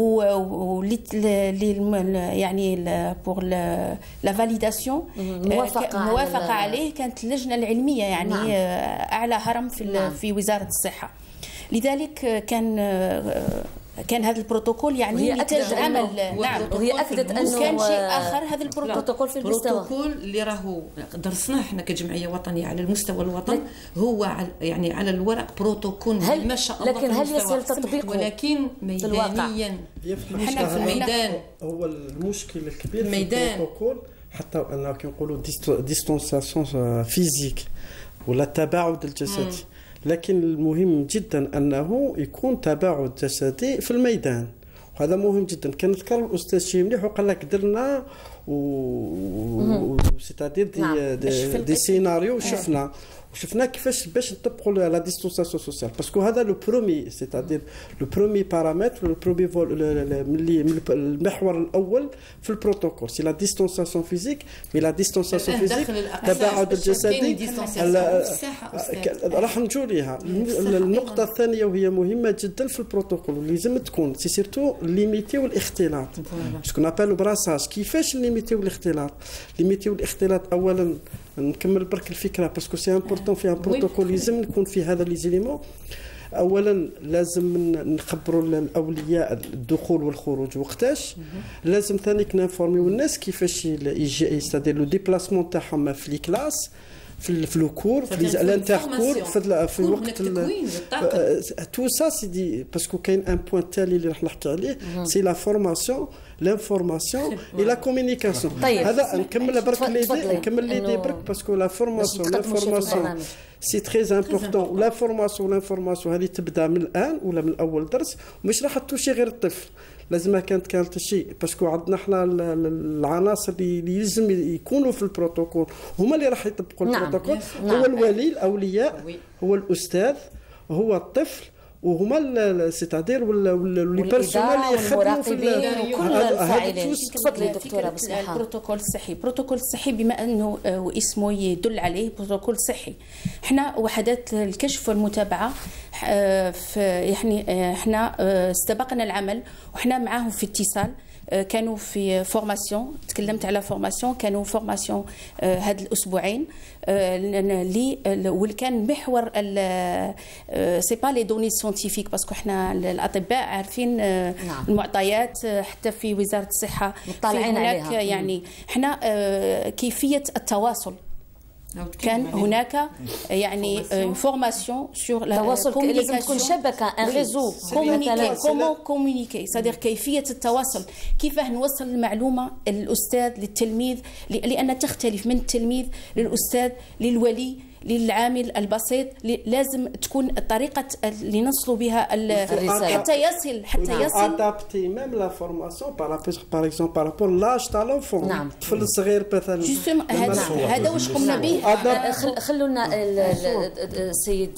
يعني بور لا فاليداسيون موافقه عليه كانت اللجنه العلميه، يعني اعلى هرم في وزاره الصحه. لذلك كان هذا البروتوكول يعني نتاج عمل. وهي اكدت انه كان شيء اخر. هذا البروتوكول في المستوى اللي راهو درسناه احنا كجمعيه وطنيه على المستوى الوطني، هو يعني على الوراق بروتوكول ما شاء الله، لكن هل يصل تطبيقه ولكن ميدانيا احنا في الميدان هو المشكل الكبير في البروتوكول، حتى انه كنقولوا ديستونساسيون فيزيك ولا التباعد الجسدي. لكن المهم جدا أنه يكون تباعد جسدي في الميدان، وهذا مهم جدا. كنذكر الأستاذ شي مليح وقال لك درنا سيتادير دي سيناريو وشفنا كيفاش باش نطبقوا لا ديستونساسيون سوسيال، باسكو هذا لو برومي سيتادير لو برومي بارامتر لو برومي المحور الاول في البروتوكول سي لا ديستونساسيون فيزيك. مي لا ديستونساسيون فيزيك التباعد الجسدي راح نجوا ليها. النقطه الثانيه وهي مهمه جدا في البروتوكول اللي لازم تكون سي سيرتو ليميتي والاختلاط، باسكو نابالو براساج. كيفاش ليميتي والاختلاط؟ ليميتي والاختلاط اولا نكمل برك الفكره باسكو سي امبورطون في ان بروتوكول لازم نكون في هذا لي زيليمون. اولا لازم نخبروا الاولياء الدخول والخروج وقتاش. لازم ثاني نفورميو الناس كيفاش يجي ستادير لو ديبلاسمون تاعهم في لي كلاس في الكور في الانتركور في وقت تو سا سي دي باسكو كاين ان بوين تالي اللي راح نحكي عليه سي لا فورماسيون لانفورماسيون اي لا كومونيكاسيون. هذا نكمل برك ليدي برك باسكو لا فورماسيون لانفورماسيون سي تري امبورطون. لا فورماسيون هذه تبدا من الان ولا من اول درس، مش راح تمشي غير الطفل، لازم كانت شيء باسكو عندنا احنا العناصر اللي لازم يكونوا في البروتوكول هما اللي راح يطبقوا البروتوكول. هو الولي الاولياء، هو الاستاذ، هو الطفل، وهما سيتادير واللي بيرسونيل اللي يخدموا في كل الفاعلين. تفضلي دكتوره بصراحه. البروتوكول الصحي، البروتوكول الصحي بما انه اسمه يدل عليه بروتوكول صحي، احنا وحدات الكشف والمتابعه يعني احنا استبقنا العمل وحنا معاهم في اتصال. كانوا في فورماسيون، تكلمت على فورماسيون، كانوا فورماسيون هاد الاسبوعين واللي كان محور سي با لي دوني سيانتيفيك باسكو احنا الاطباء عارفين المعطيات حتى في وزاره الصحه مطلعين عليها. يعني احنا كيفيه التواصل كان هناك يعني فورماسيون سور التواصل، لازم تكون شبكه ان ريزو كومونيكي صديق كيفيه التواصل، كيفاه نوصل المعلومه للاستاذ للتلميذ، لان تختلف من التلميذ للاستاذ للولي للعامل البسيط. لازم تكون الطريقه اللي نصلوا بها حتى يصل ادابتي ميم لا فورماسيون بار اكزومبل بارابور لاج تاع لونفون. الطفل الصغير مثلا هذا واش قمنا به. خلونا السيد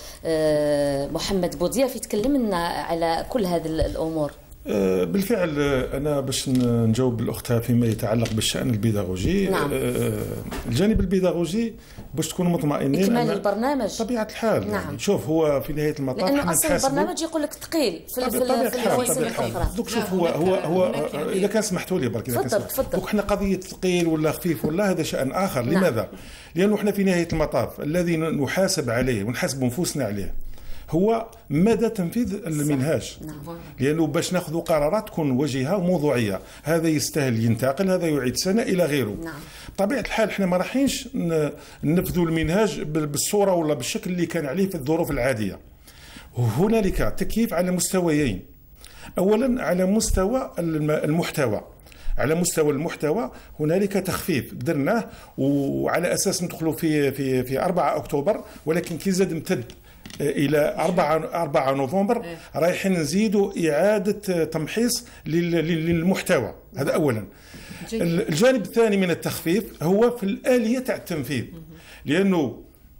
محمد بوضياف يتكلم لنا على كل هذه الامور. بالفعل أنا باش نجاوب الأختها فيما يتعلق بالشأن البيداغوجي. الجانب البيداغوجي باش تكونوا مطمئنين إكمال البرنامج طبيعة الحال. يعني شوف هو في نهاية المطاف لأنه أصلا البرنامج يقول لك ثقيل في المواسم الأخرى. دوك شوف هو إذا كان سمحتوا لي برك دوك احنا قضية ثقيل ولا خفيف ولا هذا شأن آخر. لماذا؟ لأنه احنا في نهاية المطاف الذي نحاسب عليه ونحاسب أنفسنا عليه هو مدى تنفيذ المنهاج. لأنه باش ناخذ قرارات تكون وجهة وموضوعية، هذا يستاهل ينتقل، هذا يعيد سنة إلى غيره. طبيعة الحال احنا ما رايحينش ننفذوا المنهاج بالصورة ولا بالشكل اللي كان عليه في الظروف العادية. هنالك تكييف على مستويين. أولا على مستوى المحتوى. على مستوى المحتوى هنالك تخفيف درناه، وعلى أساس ندخلوا في 4 أكتوبر، ولكن كي زاد امتد إلى 4 نوفمبر رايحين نزيدوا إعادة تمحيص للمحتوى. هذا أولا. الجانب الثاني من التخفيف هو في الآلية تاع التنفيذ، لأنه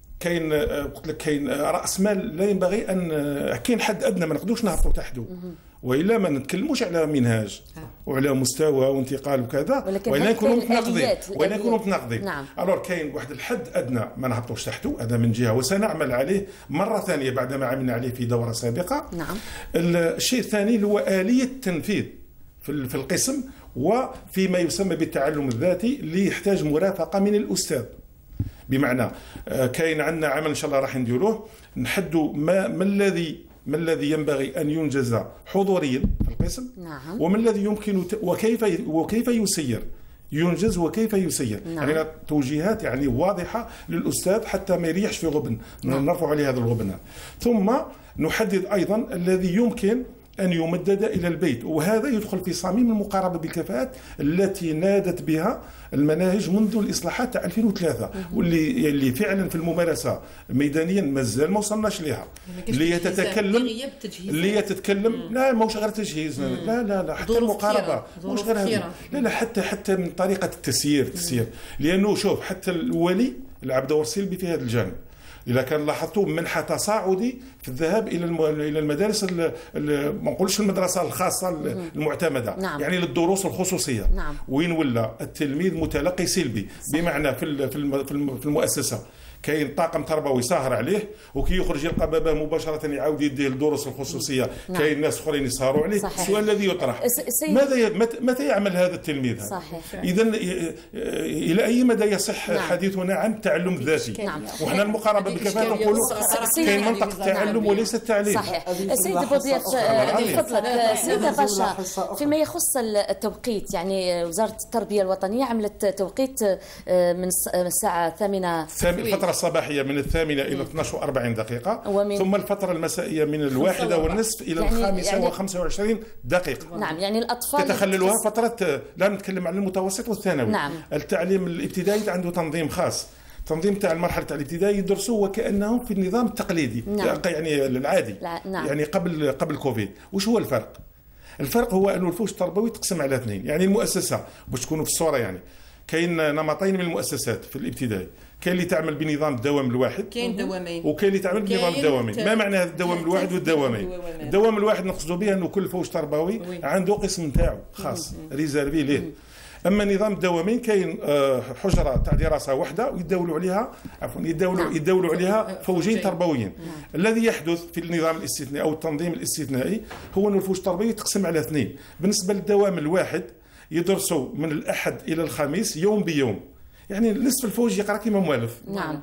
كاين رأس مال لا ينبغي أن كاين حد أدنى ما نقدوش نهبطوا تحته، وإلا ما نتكلموش على منهاج وعلى مستوى وانتقال وكذا، وإلا نكونوا متناقضين. الور كاين واحد الحد أدنى ما نهبطوش تحته، هذا من جهة، وسنعمل عليه مرة ثانية بعدما عملنا عليه في دورة سابقة. الشيء الثاني هو آلية التنفيذ في القسم وفيما يسمى بالتعلم الذاتي اللي يحتاج مرافقة من الأستاذ. بمعنى كاين عندنا عمل إن شاء الله راح نديروه نحدوا ما الذي ينبغي أن ينجز حضوريا في القسم، وما الذي يمكن وكيف ينجز وكيف يسير. يعني توجيهات يعني واضحة للأستاذ حتى ما يريحش في غبن، نرفع عليه هذا الغبن. ثم نحدد أيضا الذي يمكن أن يمدد إلى البيت، وهذا يدخل في صميم المقاربة بالكفاءات التي نادت بها المناهج منذ الإصلاحات 2003، واللي فعلا في الممارسة ميدانيا مازال ما وصلناش لها. اللي تتكلم لا ماهوش غير تجهيز، لا حتى المقاربة ماهوش غير هذا، لا حتى من طريقة التسيير. لأنه شوف حتى الولي لعب دور سلبي في هذا الجانب. إذا كان لاحظتوا منحة تصاعدي في الذهاب إلى المدارس، ما نقولش المدرسة الخاصة المعتمدة، يعني للدروس الخصوصية. وين ولا التلميذ متلقي سلبي، بمعنى في المؤسسة كاين طاقم تربوي ساهر عليه، وكي يخرج يلقى باباه مباشره يعاود يديه الدروس الخصوصيه. كاين ناس اخرين يسهروا عليه. السؤال الذي يطرح متى يعمل هذا التلميذ؟ اذا الى اي مدى يصح حديثنا عن التعلم الذاتي؟ وحنا المقاربه بكفاءه نقولوا كاين منطق التعلم وليس التعليم. صحيح. سيد بوضياف بفضلك سيدة باشا، فيما يخص التوقيت، يعني وزارة التربية الوطنية عملت توقيت من الساعة 8 الفترة الصباحية من 8 إلى 12:40 دقيقة، ثم الفترة المسائية من 1:30 إلى 5:25 دقيقة. نعم، يعني الأطفال تتخللها فترة. لا نتكلم عن المتوسط والثانوي. نعم. التعليم الابتدائي عنده تنظيم خاص، تنظيم تاع المرحله الابتدائيه يدرسوا وكانهم في النظام التقليدي. نعم. يعني العادي. نعم. يعني قبل كوفيد. وش هو الفرق؟ الفرق هو انه الفوج التربوي تقسم على اثنين. يعني المؤسسه باش تكونوا في الصوره، يعني كاين نمطين من المؤسسات في الابتدائي. كاين اللي تعمل بنظام الدوام الواحد، كاين دوامين، وكاين اللي تعمل بنظام الدوامين. ما معنى هذا الدوام الواحد والدوامين؟ الدوام الواحد نقصدوا به انه كل فوج تربوي عنده قسم نتاعو خاص ريزيرفي ليه. اما نظام الدوامين كاين حجره تاع دراسه واحده ويداولوا عليها يداولوا عليها فوجين تربويين. الذي يحدث في النظام الاستثنائي او التنظيم الاستثنائي هو ان الفوج التربوي يتقسم على اثنين. بالنسبه للدوام الواحد يدرسوا من الاحد الى الخميس يوم بيوم، يعني نصف الفوج يقرا كما مؤلف. نعم.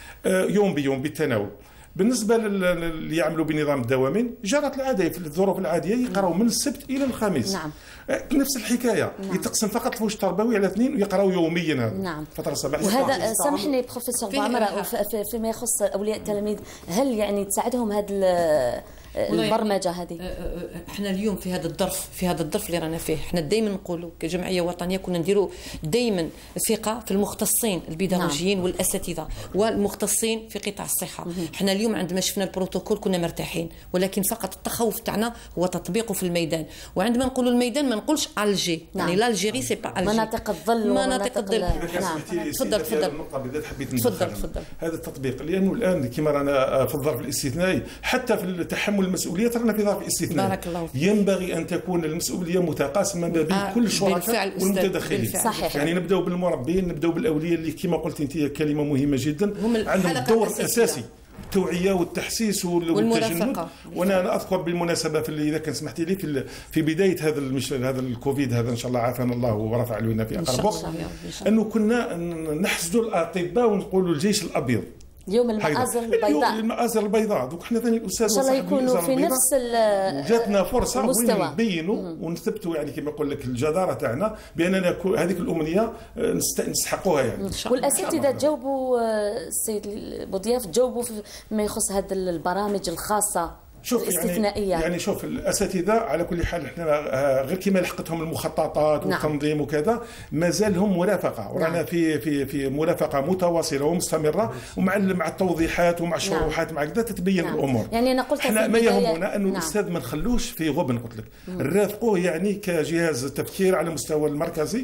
يوم بيوم بالتناوب. بالنسبه اللي يعملوا بنظام الدوامين جرت العاده في الظروف العاديه يقراوا من السبت الى الخميس. نعم. نفس الحكايه. نعم. يتقسم فقط الفوج التربوي على اثنين ويقراوا يوميا هذا. نعم. فتره صباحيه. وهذا سامحني بروفيسور بوعمره، فيما يخص اولياء التلاميذ هل يعني تساعدهم هذا البرمجه هذه؟ احنا اليوم في هذا الظرف اللي رانا فيه، احنا دائما نقولوا كجمعيه وطنيه كنا نديروا دائما ثقه في المختصين البيداغوجيين. نعم. والاساتذه والمختصين في قطاع الصحه. احنا اليوم عندما شفنا البروتوكول كنا مرتاحين، ولكن فقط التخوف تاعنا هو تطبيقه في الميدان. وعندما نقولوا الميدان ما نقولش الجي. نعم. يعني الجيري سي با الجي، مناطق الظل مناطق الظل. نعم. تفضل. النقطه بالذات حبيت ندخل هذا التطبيق، لانه الان كما رانا في الظرف الاستثنائي حتى في التحمل المسؤوليه رانا في ظرف استثنائي. ينبغي ان تكون المسؤوليه متقاسمه ما بين كل الشركاء والمتدخلين. صحيح. يعني نبداو بالمربين، نبداو بالاولياء اللي كما قلت انت كلمه مهمه جدا، عندهم دور اساسي التوعيه والتحسيس والتجنب. وانا اذكر بالمناسبه اذا كان سمحتي لي في بدايه هذا الكوفيد هذا ان شاء الله عافانا الله ورفع علينا في اقرب وقت، انه كنا نحسدوا الاطباء ونقولوا الجيش الابيض. اليوم المآزر البيضاء. المآزر البيضاء. دوك حنا ثاني الاستاذ ان شاء الله يكونوا في نفس جاتنا فرصه وين نبينوا ونثبتوا يعني كما نقول لك الجداره تاعنا باننا هذيك الامنيه نستحقوها يعني. والاساتذه تجاوبوا السيد بوضياف تجاوبوا فيما يخص هذه البرامج الخاصه الاستثنائيه. يعني شوف الاساتذه على كل حال احنا غير كما لحقتهم المخططات والتنظيم وكذا مازال هم مرافقه، ورانا في مرافقه متواصله ومستمره، ومع التوضيحات ومع الشروحات مع كذا تتبين الامور. يعني انا قلت احنا ما يهمنا انه الاستاذ ما نخلوش في غبن، قلت لك نرافقوه يعني كجهاز تفكير على المستوى المركزي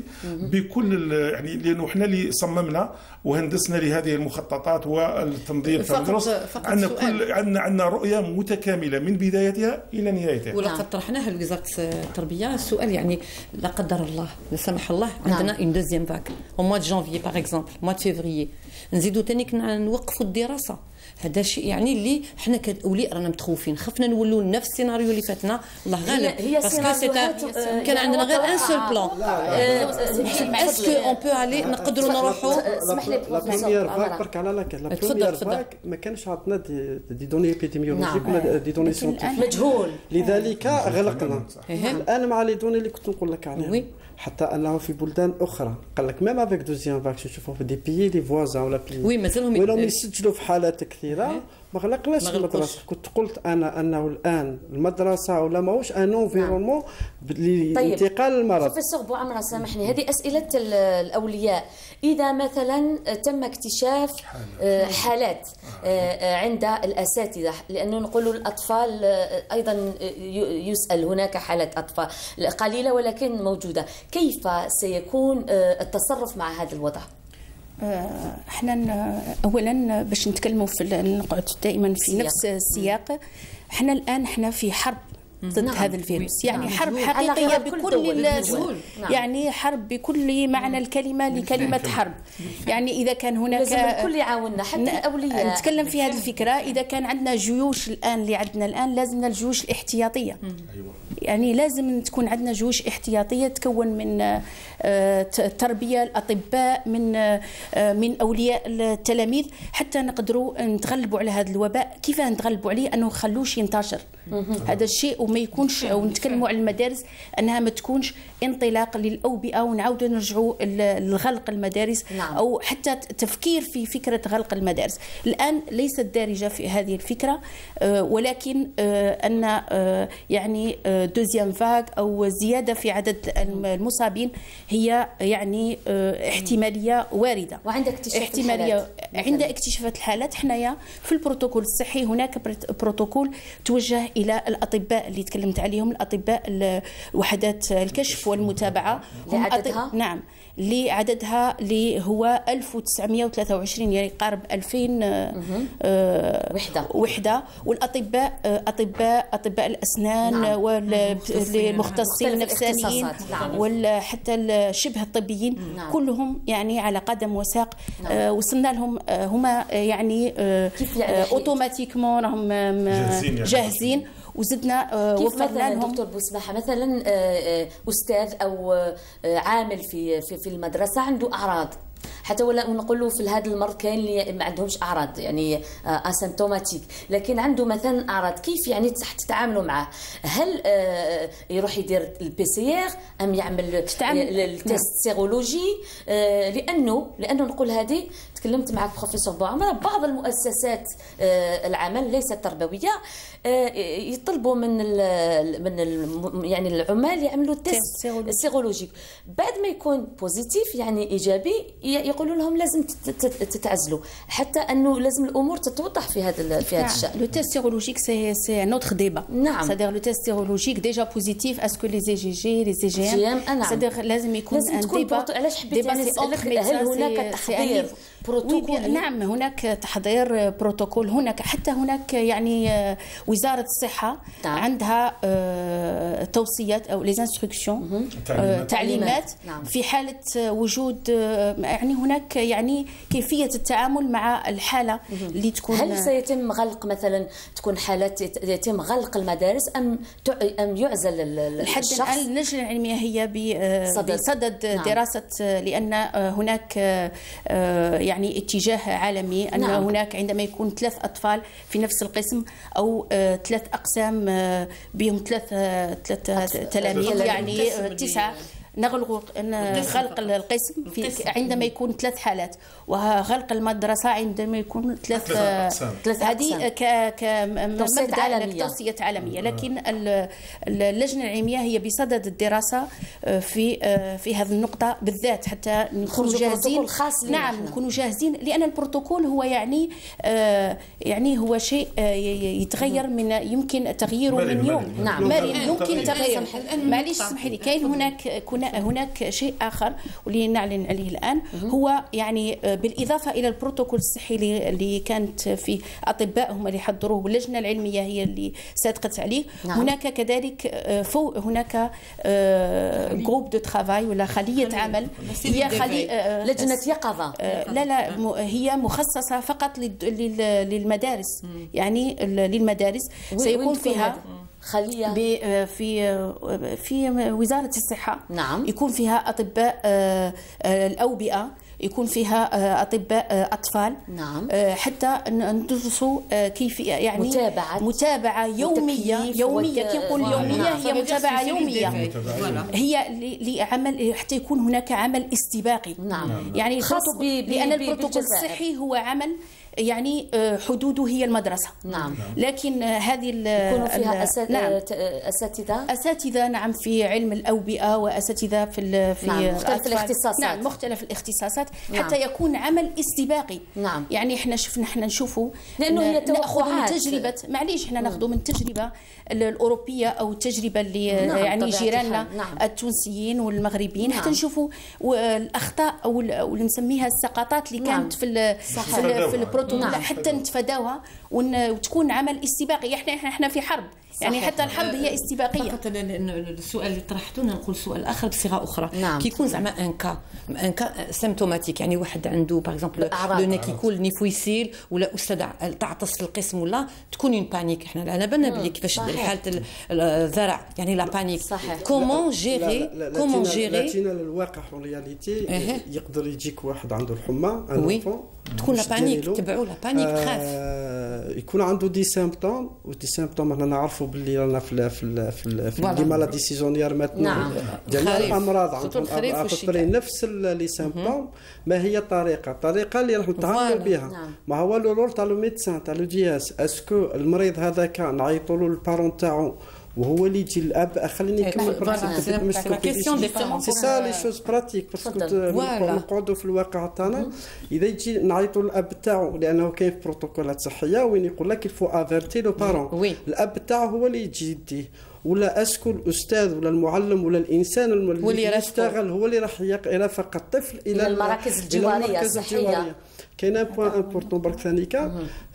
بكل يعني، لانه احنا اللي صممنا وهندسنا لهذه المخططات والتنظيم في الدروس. عندنا رؤيه متكامله من بدايتها الى نهايتها. ولقد طرحناها لوزاره التربيه. السؤال يعني لا قدر الله لا سمح الله عندنا اون دوزيام فاك او موا دو جانفي باغ اكزومبل موا دو فيفري نزيدوا ثاني نوقفوا الدراسه. هذا شيء يعني اللي احنا كاولياء رانا متخوفين، خفنا نولوا نفس السيناريو اللي فاتنا. الله غالب باسكو كان عندنا غير ان سول بلان. اسكو اون بو علي نقدروا نروحوا. اسمح لي لا بريمير فاك برك على لا بريمير فاك ما كانش عطنا دي دوني ايبيديميولوجيك ولا دي دوني سيانتيفيك مجهول، لذلك غلقنا. الان مع لي دوني اللي كنت نقول لك عليهم حتى انه في بلدان اخرى قال لك ميم افيك دوزيام فاك نشوفوا في دي بيي لي فوازان ولا بيي وي مازالهم ولو يسجلوا في حالات كثيره ما غلقناش المدرسه. كنت قلت انا انه الان المدرسه ولا ماهوش ان انفيرونمون لانتقال المرض. بروفيسور بوعمره سامحني، هذه اسئله الاولياء. اذا مثلا تم اكتشاف حالات عند الاساتذه، لانه نقولوا الاطفال ايضا يسال، هناك حالات اطفال قليله ولكن موجوده، كيف سيكون التصرف مع هذا الوضع؟ احنا اولا باش نتكلموا في نقعد دائما في نفس السياق. احنا الان في حرب ضد هذا الفيروس. يعني حرب حقيقية بكل يعني حرب بكل معنى الكلمة لكلمة حرب. يعني إذا كان هناك لازم الكل يعاوننا حتى الأولياء. نتكلم في هذه الفكرة. إذا كان عندنا جيوش الآن اللي عندنا الآن لازمنا الجيوش الاحتياطية. يعني لازم تكون عندنا جيوش احتياطية تكون من التربية، الأطباء، من أولياء التلاميذ، حتى نقدروا نتغلبوا على هذا الوباء. كيف نتغلبوا عليه؟ أنه خلوش ينتشر هذا الشيء، وما يكونش، ونتكلموا على المدارس أنها ما تكونش انطلاق للأوبئة ونعاودوا نرجعوا لغلق المدارس. أو حتى تفكير في فكرة غلق المدارس. الآن ليست دارجة في هذه الفكرة، ولكن أن يعني دوزيام فاغ أو زيادة في عدد المصابين هي يعني احتمالية واردة. وعند اكتشاف احتمالية عند اكتشافات الحالات. حنايا في البروتوكول الصحي هناك بروتوكول توجه إلى الأطباء اللي تكلمت عليهم، الأطباء وحدات الكشف والمتابعة لعددها. نعم، لعددها اللي هو 1923 يعني قارب 2000 وحدة. والأطباء أطباء الأسنان والمختصين النفسانيين وحتى شبه الطبيين كلهم يعني على قدم وساق. وصلنا لهم هما يعني اوتوماتيكمون راهم جاهزين. وزدنا وفرنا لهم. دكتور بوسماحة مثلا أستاذ أو عامل في المدرسة عنده أعراض، حتى ولا نقولوا في هذا المرض كاين اللي ما عندهمش اعراض يعني اسيمتوماتيك، لكن عنده مثلا اعراض، كيف يعني تتعاملوا معه؟ هل يروح يدير البي سي ار ام يعمل التيست سيرولوجي؟ لانه نقول هذه تكلمت معك بروفيسور بوعمر، بعض المؤسسات العمل ليست تربويه يطلبوا من يعني العمال يعملوا تيست سيرولوجي، بعد ما يكون بوزيتيف يعني ايجابي يقولوا لهم لازم تتعزلوا، حتى انه لازم الامور تتوضح في هذا الشان. لو تيست سيرولوجيك سي ان اوتر ديبا. نعم. c'est-à-dire le test sérologique déjà positif est-ce que les EGG les EGM c'est-à-dire لازم يكون ان ديبا. علاش حبيت يعني اسالك هل هناك تحضير بروتوكول؟ نعم هناك تحضير بروتوكول. هناك يعني وزارة الصحة عندها توصيات أو لي انستركسيون تعليمات في حالة وجود يعني هناك يعني كيفية التعامل مع الحالة اللي تكون. هل سيتم غلق مثلا تكون حالات يتم غلق المدارس أم يعزل الشخص؟ الآن اللجنة العلمية هي بصدد دراسة، لأن هناك يعني اتجاه عالمي أن هناك عندما يكون 3 أطفال في نفس القسم أو 3 أقسام بهم 3 تلاميذ يعني 9 غلق القسم عندما يكون 3 حالات، وغلق المدرسة عندما يكون 3 هذه كتوصية عالمية. لكن اللجنة العلمية هي بصدد الدراسة في هذه النقطة بالذات حتى نكونوا جاهزين. نعم نكونوا جاهزين، لأن البروتوكول هو يعني هو شيء يتغير من يمكن تغييره من يوم. نعم يمكن تغيير. معليش اسمحي لي، كاين هناك شيء آخر واللي نعلن عليه الآن، هو يعني بالإضافة إلى البروتوكول الصحي اللي كانت في أطباء هم اللي حضروه واللجنة العلمية هي اللي صادقت عليه. هناك كذلك هناك جروب دو ترافاي ولا خلية عمل، هي لجنة يقظة. لا هي مخصصة فقط للمدارس، يعني للمدارس سيكون فيها خلية في وزارة الصحة. نعم. يكون فيها أطباء الأوبئة، يكون فيها أطباء أطفال. نعم. حتى ندرسوا كيف يعني متابعة يومية كي نقول يومية هي متابعة يومية، هي لعمل حتى يكون هناك عمل استباقي. نعم. يعني خاص لأن البروتوكول الصحي هو عمل يعني حدوده هي المدرسة. نعم. لكن هذه يكونوا فيها أساتذة نعم في علم الأوبئة وأساتذة في مختلف الاختصاصات. نعم مختلف الاختصاصات. حتى يكون عمل استباقي. نعم. يعني احنا نشوفوا لأنه هي نأخذ من تجربة، معليش احنا نأخذ من تجربة الاوروبيه او التجربه اللي يعني جيراننا التونسيين والمغربيين حتى نشوفوا الاخطاء او اللي نسميها السقطات اللي كانت في البروتوكول حتى نتفاداوها وتكون عمل استباقي. احنا في حرب يعني حتى الحرب هي استباقيه. فقط السؤال اللي طرحته نقول سؤال اخر بصيغه اخرى. كي يكون زعما ان كا سيمتوماتيك، يعني واحد عنده باغ اكزومبل لو نيك يكون نيفو يسيل ولا استاذ تعطس في القسم ولا تكون اون بانيك. احنا على بالنا بلي كيفاش حاله الذرع يعني لا بانيك. كومون جيري لاتينا للواقع والرياليتي. يقدر يجيك واحد عنده الحمى تكون لا بانيك، تبعوا لا بانيك تخاف يكون عنده دي سيمبتوم ودي سيمبتوم احنا نعرفوا باللي رانا في دي مالادي سيزونيير ماتنا ديال الامراض عندهم نفس لي سيمبتوم. ما هي الطريقه اللي راح نتعاملوا بها؟ ما هو لو رول تاع لو ميدسان تاع لو دياس. اسكو المريض هذا كان نعيطوا له البارون تاعو وهو اللي يجي الاب خليني نكمل سي سا لي شوز براتيك باسكو نقعدوا في الواقع تاعنا. اذا يجي نعيطوا للاب تاعو لانه كاين في بروتوكولات صحيه وين يقول لك الفو افيرتي لو بارون، الاب تاعو هو اللي يجي يديه ولا اسكو الاستاذ ولا المعلم ولا الانسان اللي يشتغل هو اللي راح يرافق الطفل الى المراكز الجواريه الصحيه. كاين ان بوين امبورطون برك ثانيكا.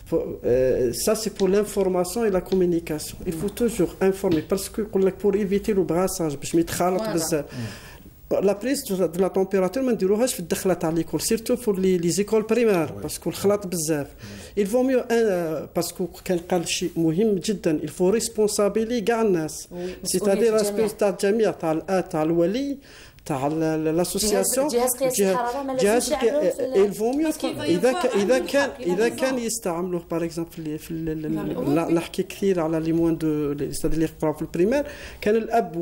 Ça c'est pour l'information et la communication. Il faut toujours informer parce que pour éviter le brassage باش ما يتخالط بزاف. لا بريس دو لا تمبيراتور ما نديروهاش في الدخله تاع ليكول سيرتو فور لي زيكول بريمير باسكو الخلاط بزاف. il vaut mieux باسكو كان قال شيء مهم جدا. il faut responsabiliser كاع الناس سيتادير ريسبونسابيل جميع تاع الولي تاع لاسوسياسيون جهاز قياس الحراره ما لازمش يعملوا الفوميو اذا كان يستعملوه باغ اكزومبل في نحكي كثير على لي موان دو اللي يقراو في البريمير. كان الاب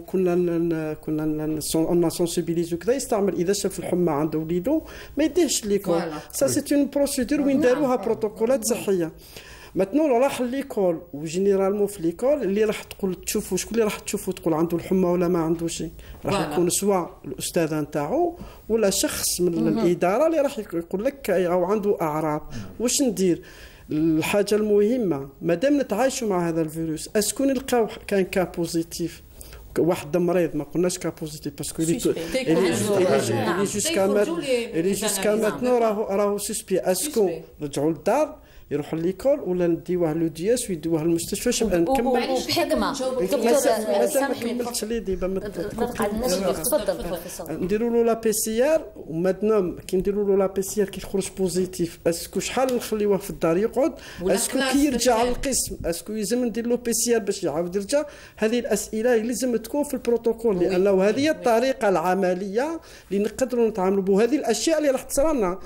كنا سونسيبيليزو كذا يستعمل اذا شاف الحمى عند وليدو ما يديهش ليكول. سا سي اون بروسيدور وين داروها بروتوكولات صحيه. مثلا راح ليكول وجينيرالمون في ليكول اللي راح تقول تشوفوا شكون اللي راح تشوفوا تقول عنده الحمى ولا ما عنده شيء. راح يكون سواء الاستاذ نتاعو ولا شخص من الاداره اللي راح يقول لك او عنده اعراض. واش ندير؟ الحاجه المهمه مادام نتعايشوا مع هذا الفيروس اسكو نلقاو كان كا بوزيتيف واحد مريض ما قلناش كا بوزيتيف باسكو اللي جوسكا ماتنو راهو سوسبي. اسكو رجعوا للدار يروحوا ليكول ولا نديوه لو دياس ويديوه للمستشفى باش نكمل بحكمه. دكتور سامحني ما كملتش لي ديما تفضل بروفيسور. نديروا له لا بي سي ار ومادنا كي نديروا له لا بي سي ار كي يخرج بوزيتيف اسكو شحال نخليوه في الدار يقعد؟ اسكو كي يرجع للقسم اسكو يلزم ندير له بي سي ار باش يعاود يرجع؟ هذه الاسئله لازم تكون في البروتوكول لانه هذه الطريقه العمليه اللي نقدروا نتعاملوا بها. هذه الاشياء اللي راح تصرى لنا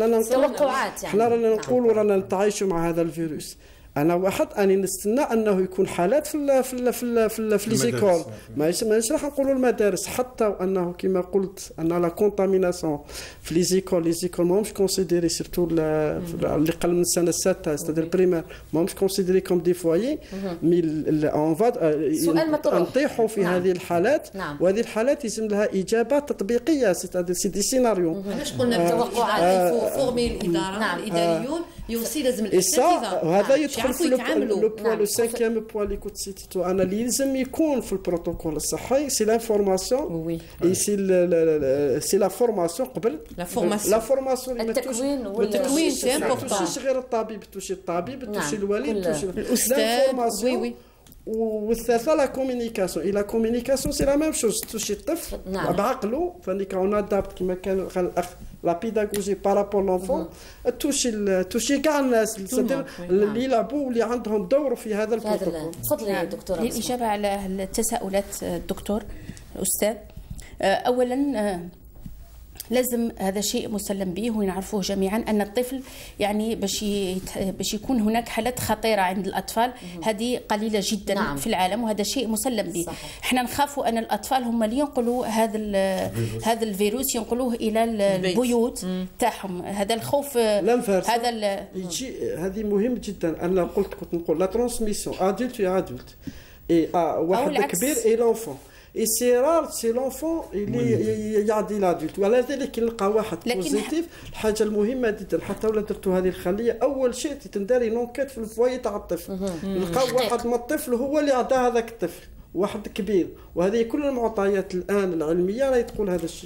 احنا رانا نقولوا رانا نتعايشوا مع هذا الفيروس. انا واحد اني نستنى انه يكون حالات في لي زيكول ماشي راح نقولوا المدارس حتى انه كما قلت ان لا كونتاميناسيون في لي زيكول ماهمش كونسيديري سيرتو اللي قل من السنه السادسه ستادير بريمير ماهمش كونسيديري كوم دي فوايي مي اون فا نطيحوا في هذه الحالات. وهذه الحالات يلزم لها اجابات تطبيقيه ستادير سي دي سيناريو. علاش قلنا التوقعات فورمي الاداره الاداريون يوصي لازم الاساتذه وهذا يدخل في لو بوان لو سانكيام بوان اللي كنت سيتيتو انا اللي يلزم يكون في البروتوكول الصحي سي لانفورماسيون سي لا فورماسيون قبل لا فورماسيون التكوين سي امبورطون غير الطبيب توشي الوالد توشي الاستاذ والثالثه لا كومونيكاسيون. لا كومونيكاسيون سي لا ميم شوز توشي الطفل بعقله فانيك اون ادابت كما كان الاخ لا بيداغوجي بارابور لونفون توشي كاع الناس اللي يلعبوا واللي عندهم دور في هذا البروتوكول. تفضلي دكتوره. للاجابه على التساؤلات الدكتور الاستاذ، اولا لازم هذا شيء مسلم به ونعرفوه جميعا ان الطفل يعني باش يكون هناك حالات خطيره عند الاطفال هذه قليله جدا في العالم وهذا شيء مسلم به. احنا نخافوا ان الاطفال هم اللي ينقلوا هذا الفيروس ينقلوه الى البيوت تاعهم. هذا الخوف هذا هذه مهم جدا. انا كنت نقول لا ترانسميسيون ادولت واحد كبير اي لونفون اصرار سي لونفون اللي يعدي لادولت. ولذلك نلقى واحد بوزيتيف. الحاجه المهمه جدا حتى ولا درتوا هذه الخليه اول شيء تنداري نونكيت في الفوايي تاع الطفل، نلقاو واحد من الطفل هو اللي عطى هذاك الطفل، واحد كبير. وهذه كل المعطيات الان العلميه راهي تقول هذا الشيء.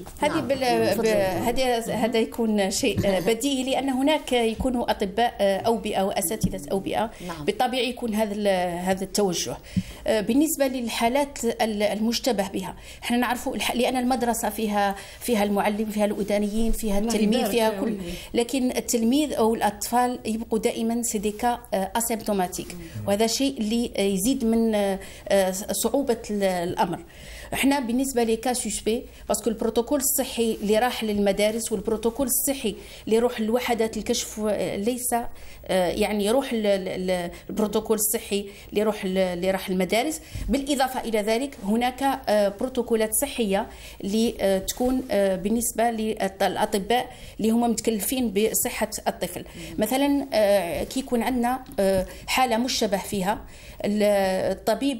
هذا يكون شيء بديهي، لان هناك يكونوا اطباء اوبئه واساتذه اوبئه. بالطبع يكون هذا التوجه. بالنسبه للحالات المشتبه بها، احنا نعرفوا لان المدرسه فيها المعلم، فيها الادانيين، فيها التلميذ، فيها كل، لكن التلميذ او الاطفال يبقوا دائما سيديكا اسيمبتوماتيك، وهذا شيء اللي يزيد من صعوبه الامر. احنا بالنسبه لكا سوسبي باسكو البروتوكول الصحي اللي راح للمدارس والبروتوكول الصحي اللي يروح لوحدات الكشف ليس يعني يروح البروتوكول الصحي اللي راح المدارس. بالاضافه الى ذلك هناك بروتوكولات صحيه اللي تكون بالنسبه للاطباء اللي هم متكلفين بصحه الطفل. مثلا كي يكون عندنا حاله مشتبه فيها، الطبيب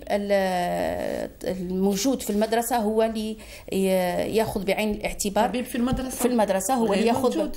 الموجود في المدرسه هو اللي ياخذ بعين الاعتبار. طبيب في المدرسه هو اللي ياخذ.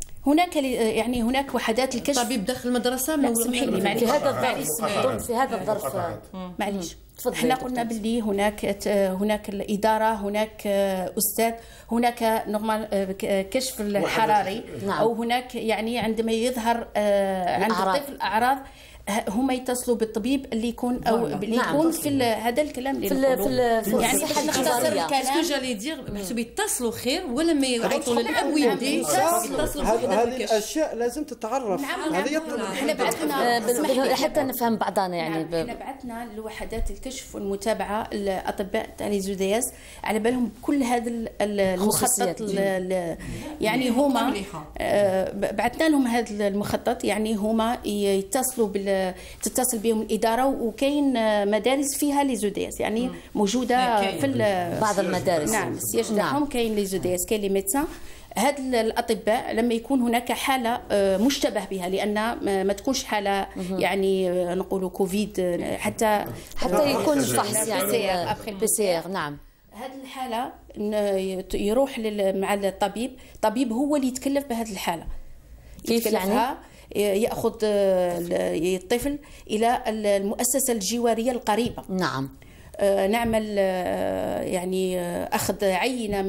هناك وحدات الكشف. طبيب داخل المدرسه لا سمحي لي معليش في هذا الظرف معليش. احنا قلنا باللي هناك الاداره، هناك استاذ، هناك نورمال كشف الحراري، او هناك يعني عندما يظهر عند الطفل اعراض هما يتصلوا بالطبيب اللي يكون او اللي يكون في هذا الكلام اللي في يعني باش نختصر الكلام سكو جالي دير بحسب يتصلوا خير ولا ما يعيطوا للاب ويدي يتصلوا. هذه الاشياء لازم تتعرف. هذه احنا بعثنا حتى نفهم بعضنا يعني احنا بعثنا لوحدات الكشف والمتابعه الاطباء تاع لي زودياس على بالهم كل هذا المخطط يعني هما بعثنا لهم هذا المخطط. يعني هما يتصلوا تتصل بهم الاداره، وكاين مدارس فيها لي زوديس يعني موجوده في بعض المدارس. نعم السياج تاعهم كاين لي زوديس، كاين لي ميدسان. هاد الاطباء لما يكون هناك حاله مشتبه بها، لان ما تكونش حاله يعني نقولوا كوفيد حتى يكون فحص يعني بي سي ار. نعم هذه الحاله يروح مع الطبيب هو اللي يتكلف بهذه الحاله. كيف يعني؟ يأخذ الطفل إلى المؤسسة الجوارية القريبة. نعم. نعمل يعني أخذ عينة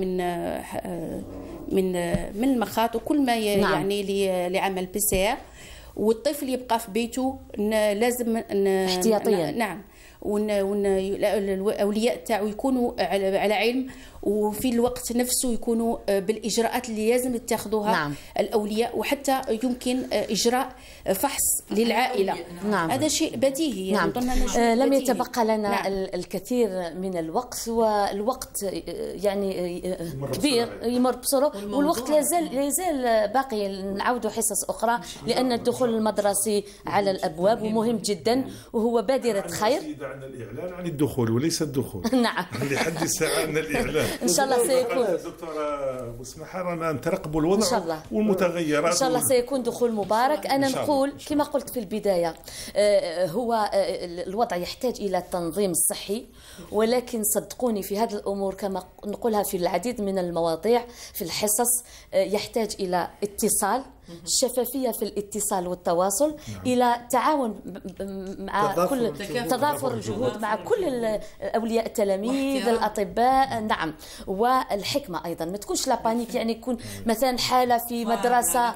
من المخاط وكل ما يعني لعمل بي سي ار، والطفل يبقى في بيته لازم احتياطيا. نعم. والأولياء تاعو يكونوا على علم، وفي الوقت نفسه يكونوا بالإجراءات اللي لازم يتخذوها. نعم. الأولياء، وحتى يمكن إجراء فحص للعائلة. نعم. هذا شيء بديهي. نعم. لم يتبقى لنا نعم. الكثير من الوقت، والوقت يعني كبير يمر بسرعة، والوقت لا يزال باقي. نعود حصص أخرى لأن الدخول المدرسي على الأبواب ومهم جدا، وهو بادرة خير. عن الإعلان عن الدخول وليس الدخول. نعم. لحد الساعة عن الإعلان. إن شاء الله سيكون. دكتورة بسمحة رانا نترقبوا الوضع والمتغيرات. إن شاء الله سيكون دخول مبارك. أنا نقول كما قلت في البداية، هو الوضع يحتاج إلى التنظيم الصحي، ولكن صدقوني في هذه الأمور كما نقولها في العديد من المواضيع في الحصص، يحتاج إلى اتصال، الشفافية في الاتصال والتواصل، إلى تعاون مع كل تضافر الجهود مع كل أولياء التلاميذ الأطباء. نعم. والحكمة أيضا، ما تكونش لا بانيك، يعني يكون مثلا حالة في مدرسة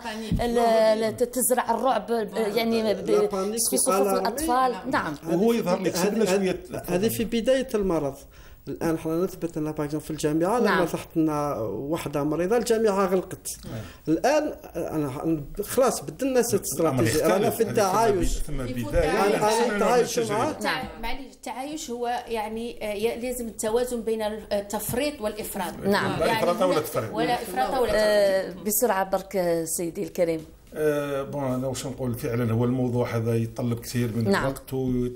تزرع الرعب يعني في صفوف الأطفال. نعم. وهو يظهر لك هذه في بداية المرض. الان احنا نثبت ان باغ في الجامعه لما فتحت لنا وحده مريضه الجامعه غلقت. الان انا خلاص بدلنا ست استراتيجي، انا في التعايش. انا التعايش معليش التعايش هو يعني لازم التوازن بين التفريط والافراط. نعم. لا افراط ولا تفريط ولا افراط ولا تفريط. بسرعه برك سيدي الكريم. بون انا واش نقول، فعلا هو الموضوع هذا يتطلب كثير من الوقت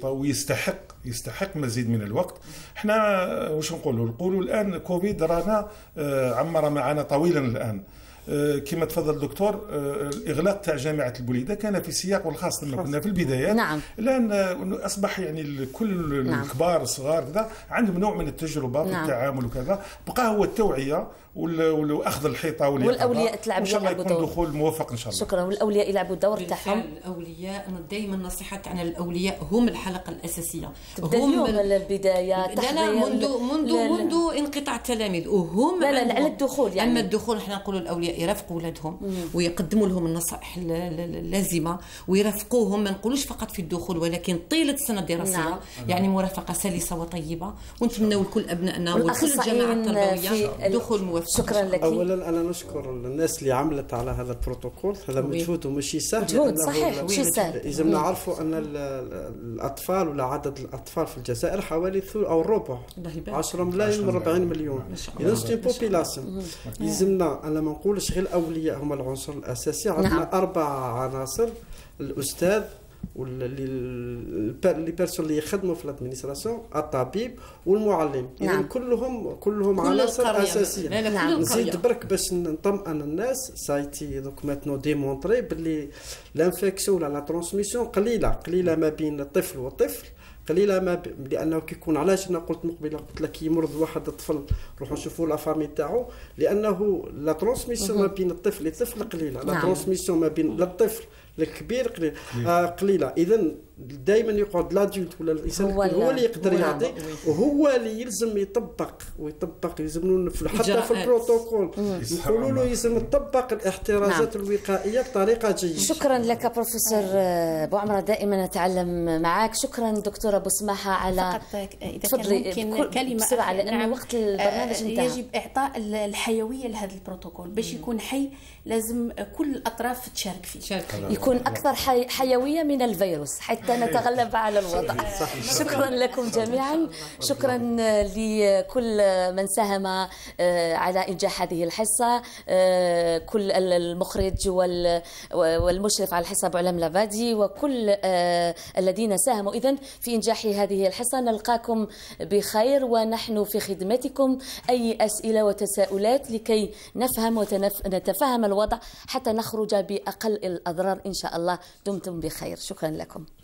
ويستحق مزيد من الوقت. احنا واش نقولوا الان كوفيد رانا عمر معنا طويلا الان. كما تفضل الدكتور الاغلاق تاع جامعه البوليده كان في سياق، والخاص لما كنا في البدايات. نعم. الان اصبح يعني كل الكبار الصغار كذا عندهم نوع من التجربه في التعامل وكذا. بقى هو التوعيه واخذ الحيطه والاولياء تلعبوا ان شاء الله يكون دخول موفق ان شاء الله. شكرا. والاولياء يلعبوا الدور تاعهم. الاولياء انا دائما النصيحه تاعنا الاولياء هم الحلقه الاساسيه. هم البدايه لا منذ انقطاع التلاميذ وهم على الدخول. يعني اما الدخول احنا نقولوا الاولياء يرافقوا اولادهم ويقدموا لهم النصائح اللازمه ويرافقوهم، ما نقولوش فقط في الدخول ولكن طيله السنه الدراسيه. يعني مرافقه سلسه وطيبه، ونتمنوا لكل ابنائنا وكل الجماعه التربويه دخول موفق. شكرا لك. اولا انا نشكر الناس اللي عملت على هذا البروتوكول، هذا مجهود ومشي سهل. مجهود صحيح ماشي سهل. اذا نعرفوا ان الاطفال ولا عدد الاطفال في الجزائر حوالي او الربع 10 ملايين من 40 مليون. اذا سي بوبيلاسيون يلزمنا انا ما نقولش غير الاولياء هم العنصر الاساسي. عندنا 4 عناصر: الاستاذ واللي بيرسون اللي يخدموا في الادمينستراسيون، الطبيب والمعلم. اذا كلهم عناصر اساسيه. نزيد برك باش نطمئن الناس. سايتي دوك ماتنو ديمونطري باللي لانفيكسيون ولا لا ترانسميسيون قليله ما بين الطفل والطفل، قليله لانه كيكون، علاش انا قلت مقبله قلت لك يمرض واحد الطفل نروحوا نشوفوا لا فامي تاعو، لانه لا ترانسميسيون ما بين الطفل للطفل قليله. لا ترانسميسيون ما بين الطفل الكبير قليله. اذا دائما يقعد لادولت ولا الانسان هو اللي يقدر يعطي، وهو اللي يلزم يطبق يلزم حتى في البروتوكول نقولوا له يلزم يطبق الاحترازات الوقائيه بطريقه جيده. شكرا لك بروفيسور بوعمره، دائما نتعلم معك. شكرا دكتوره بوسماحه على اذا كان ممكن كلمه بسرعه لانه وقت البرنامج انتهى. يجب اعطاء الحيويه لهذا البروتوكول باش يكون حي، لازم كل الاطراف تشارك فيه، يكون اكثر حيويه من الفيروس حتى نتغلب على الوضع. شكرا لكم جميعا. شكرا لكل من ساهم على إنجاح هذه الحصة، كل المخرج والمشرف على الحصة بعلم لافادي وكل الذين ساهموا إذن في إنجاح هذه الحصة. نلقاكم بخير ونحن في خدمتكم. أي أسئلة وتساؤلات لكي نفهم ونتفهم الوضع حتى نخرج بأقل الأضرار إن شاء الله. دمتم بخير. شكرا لكم.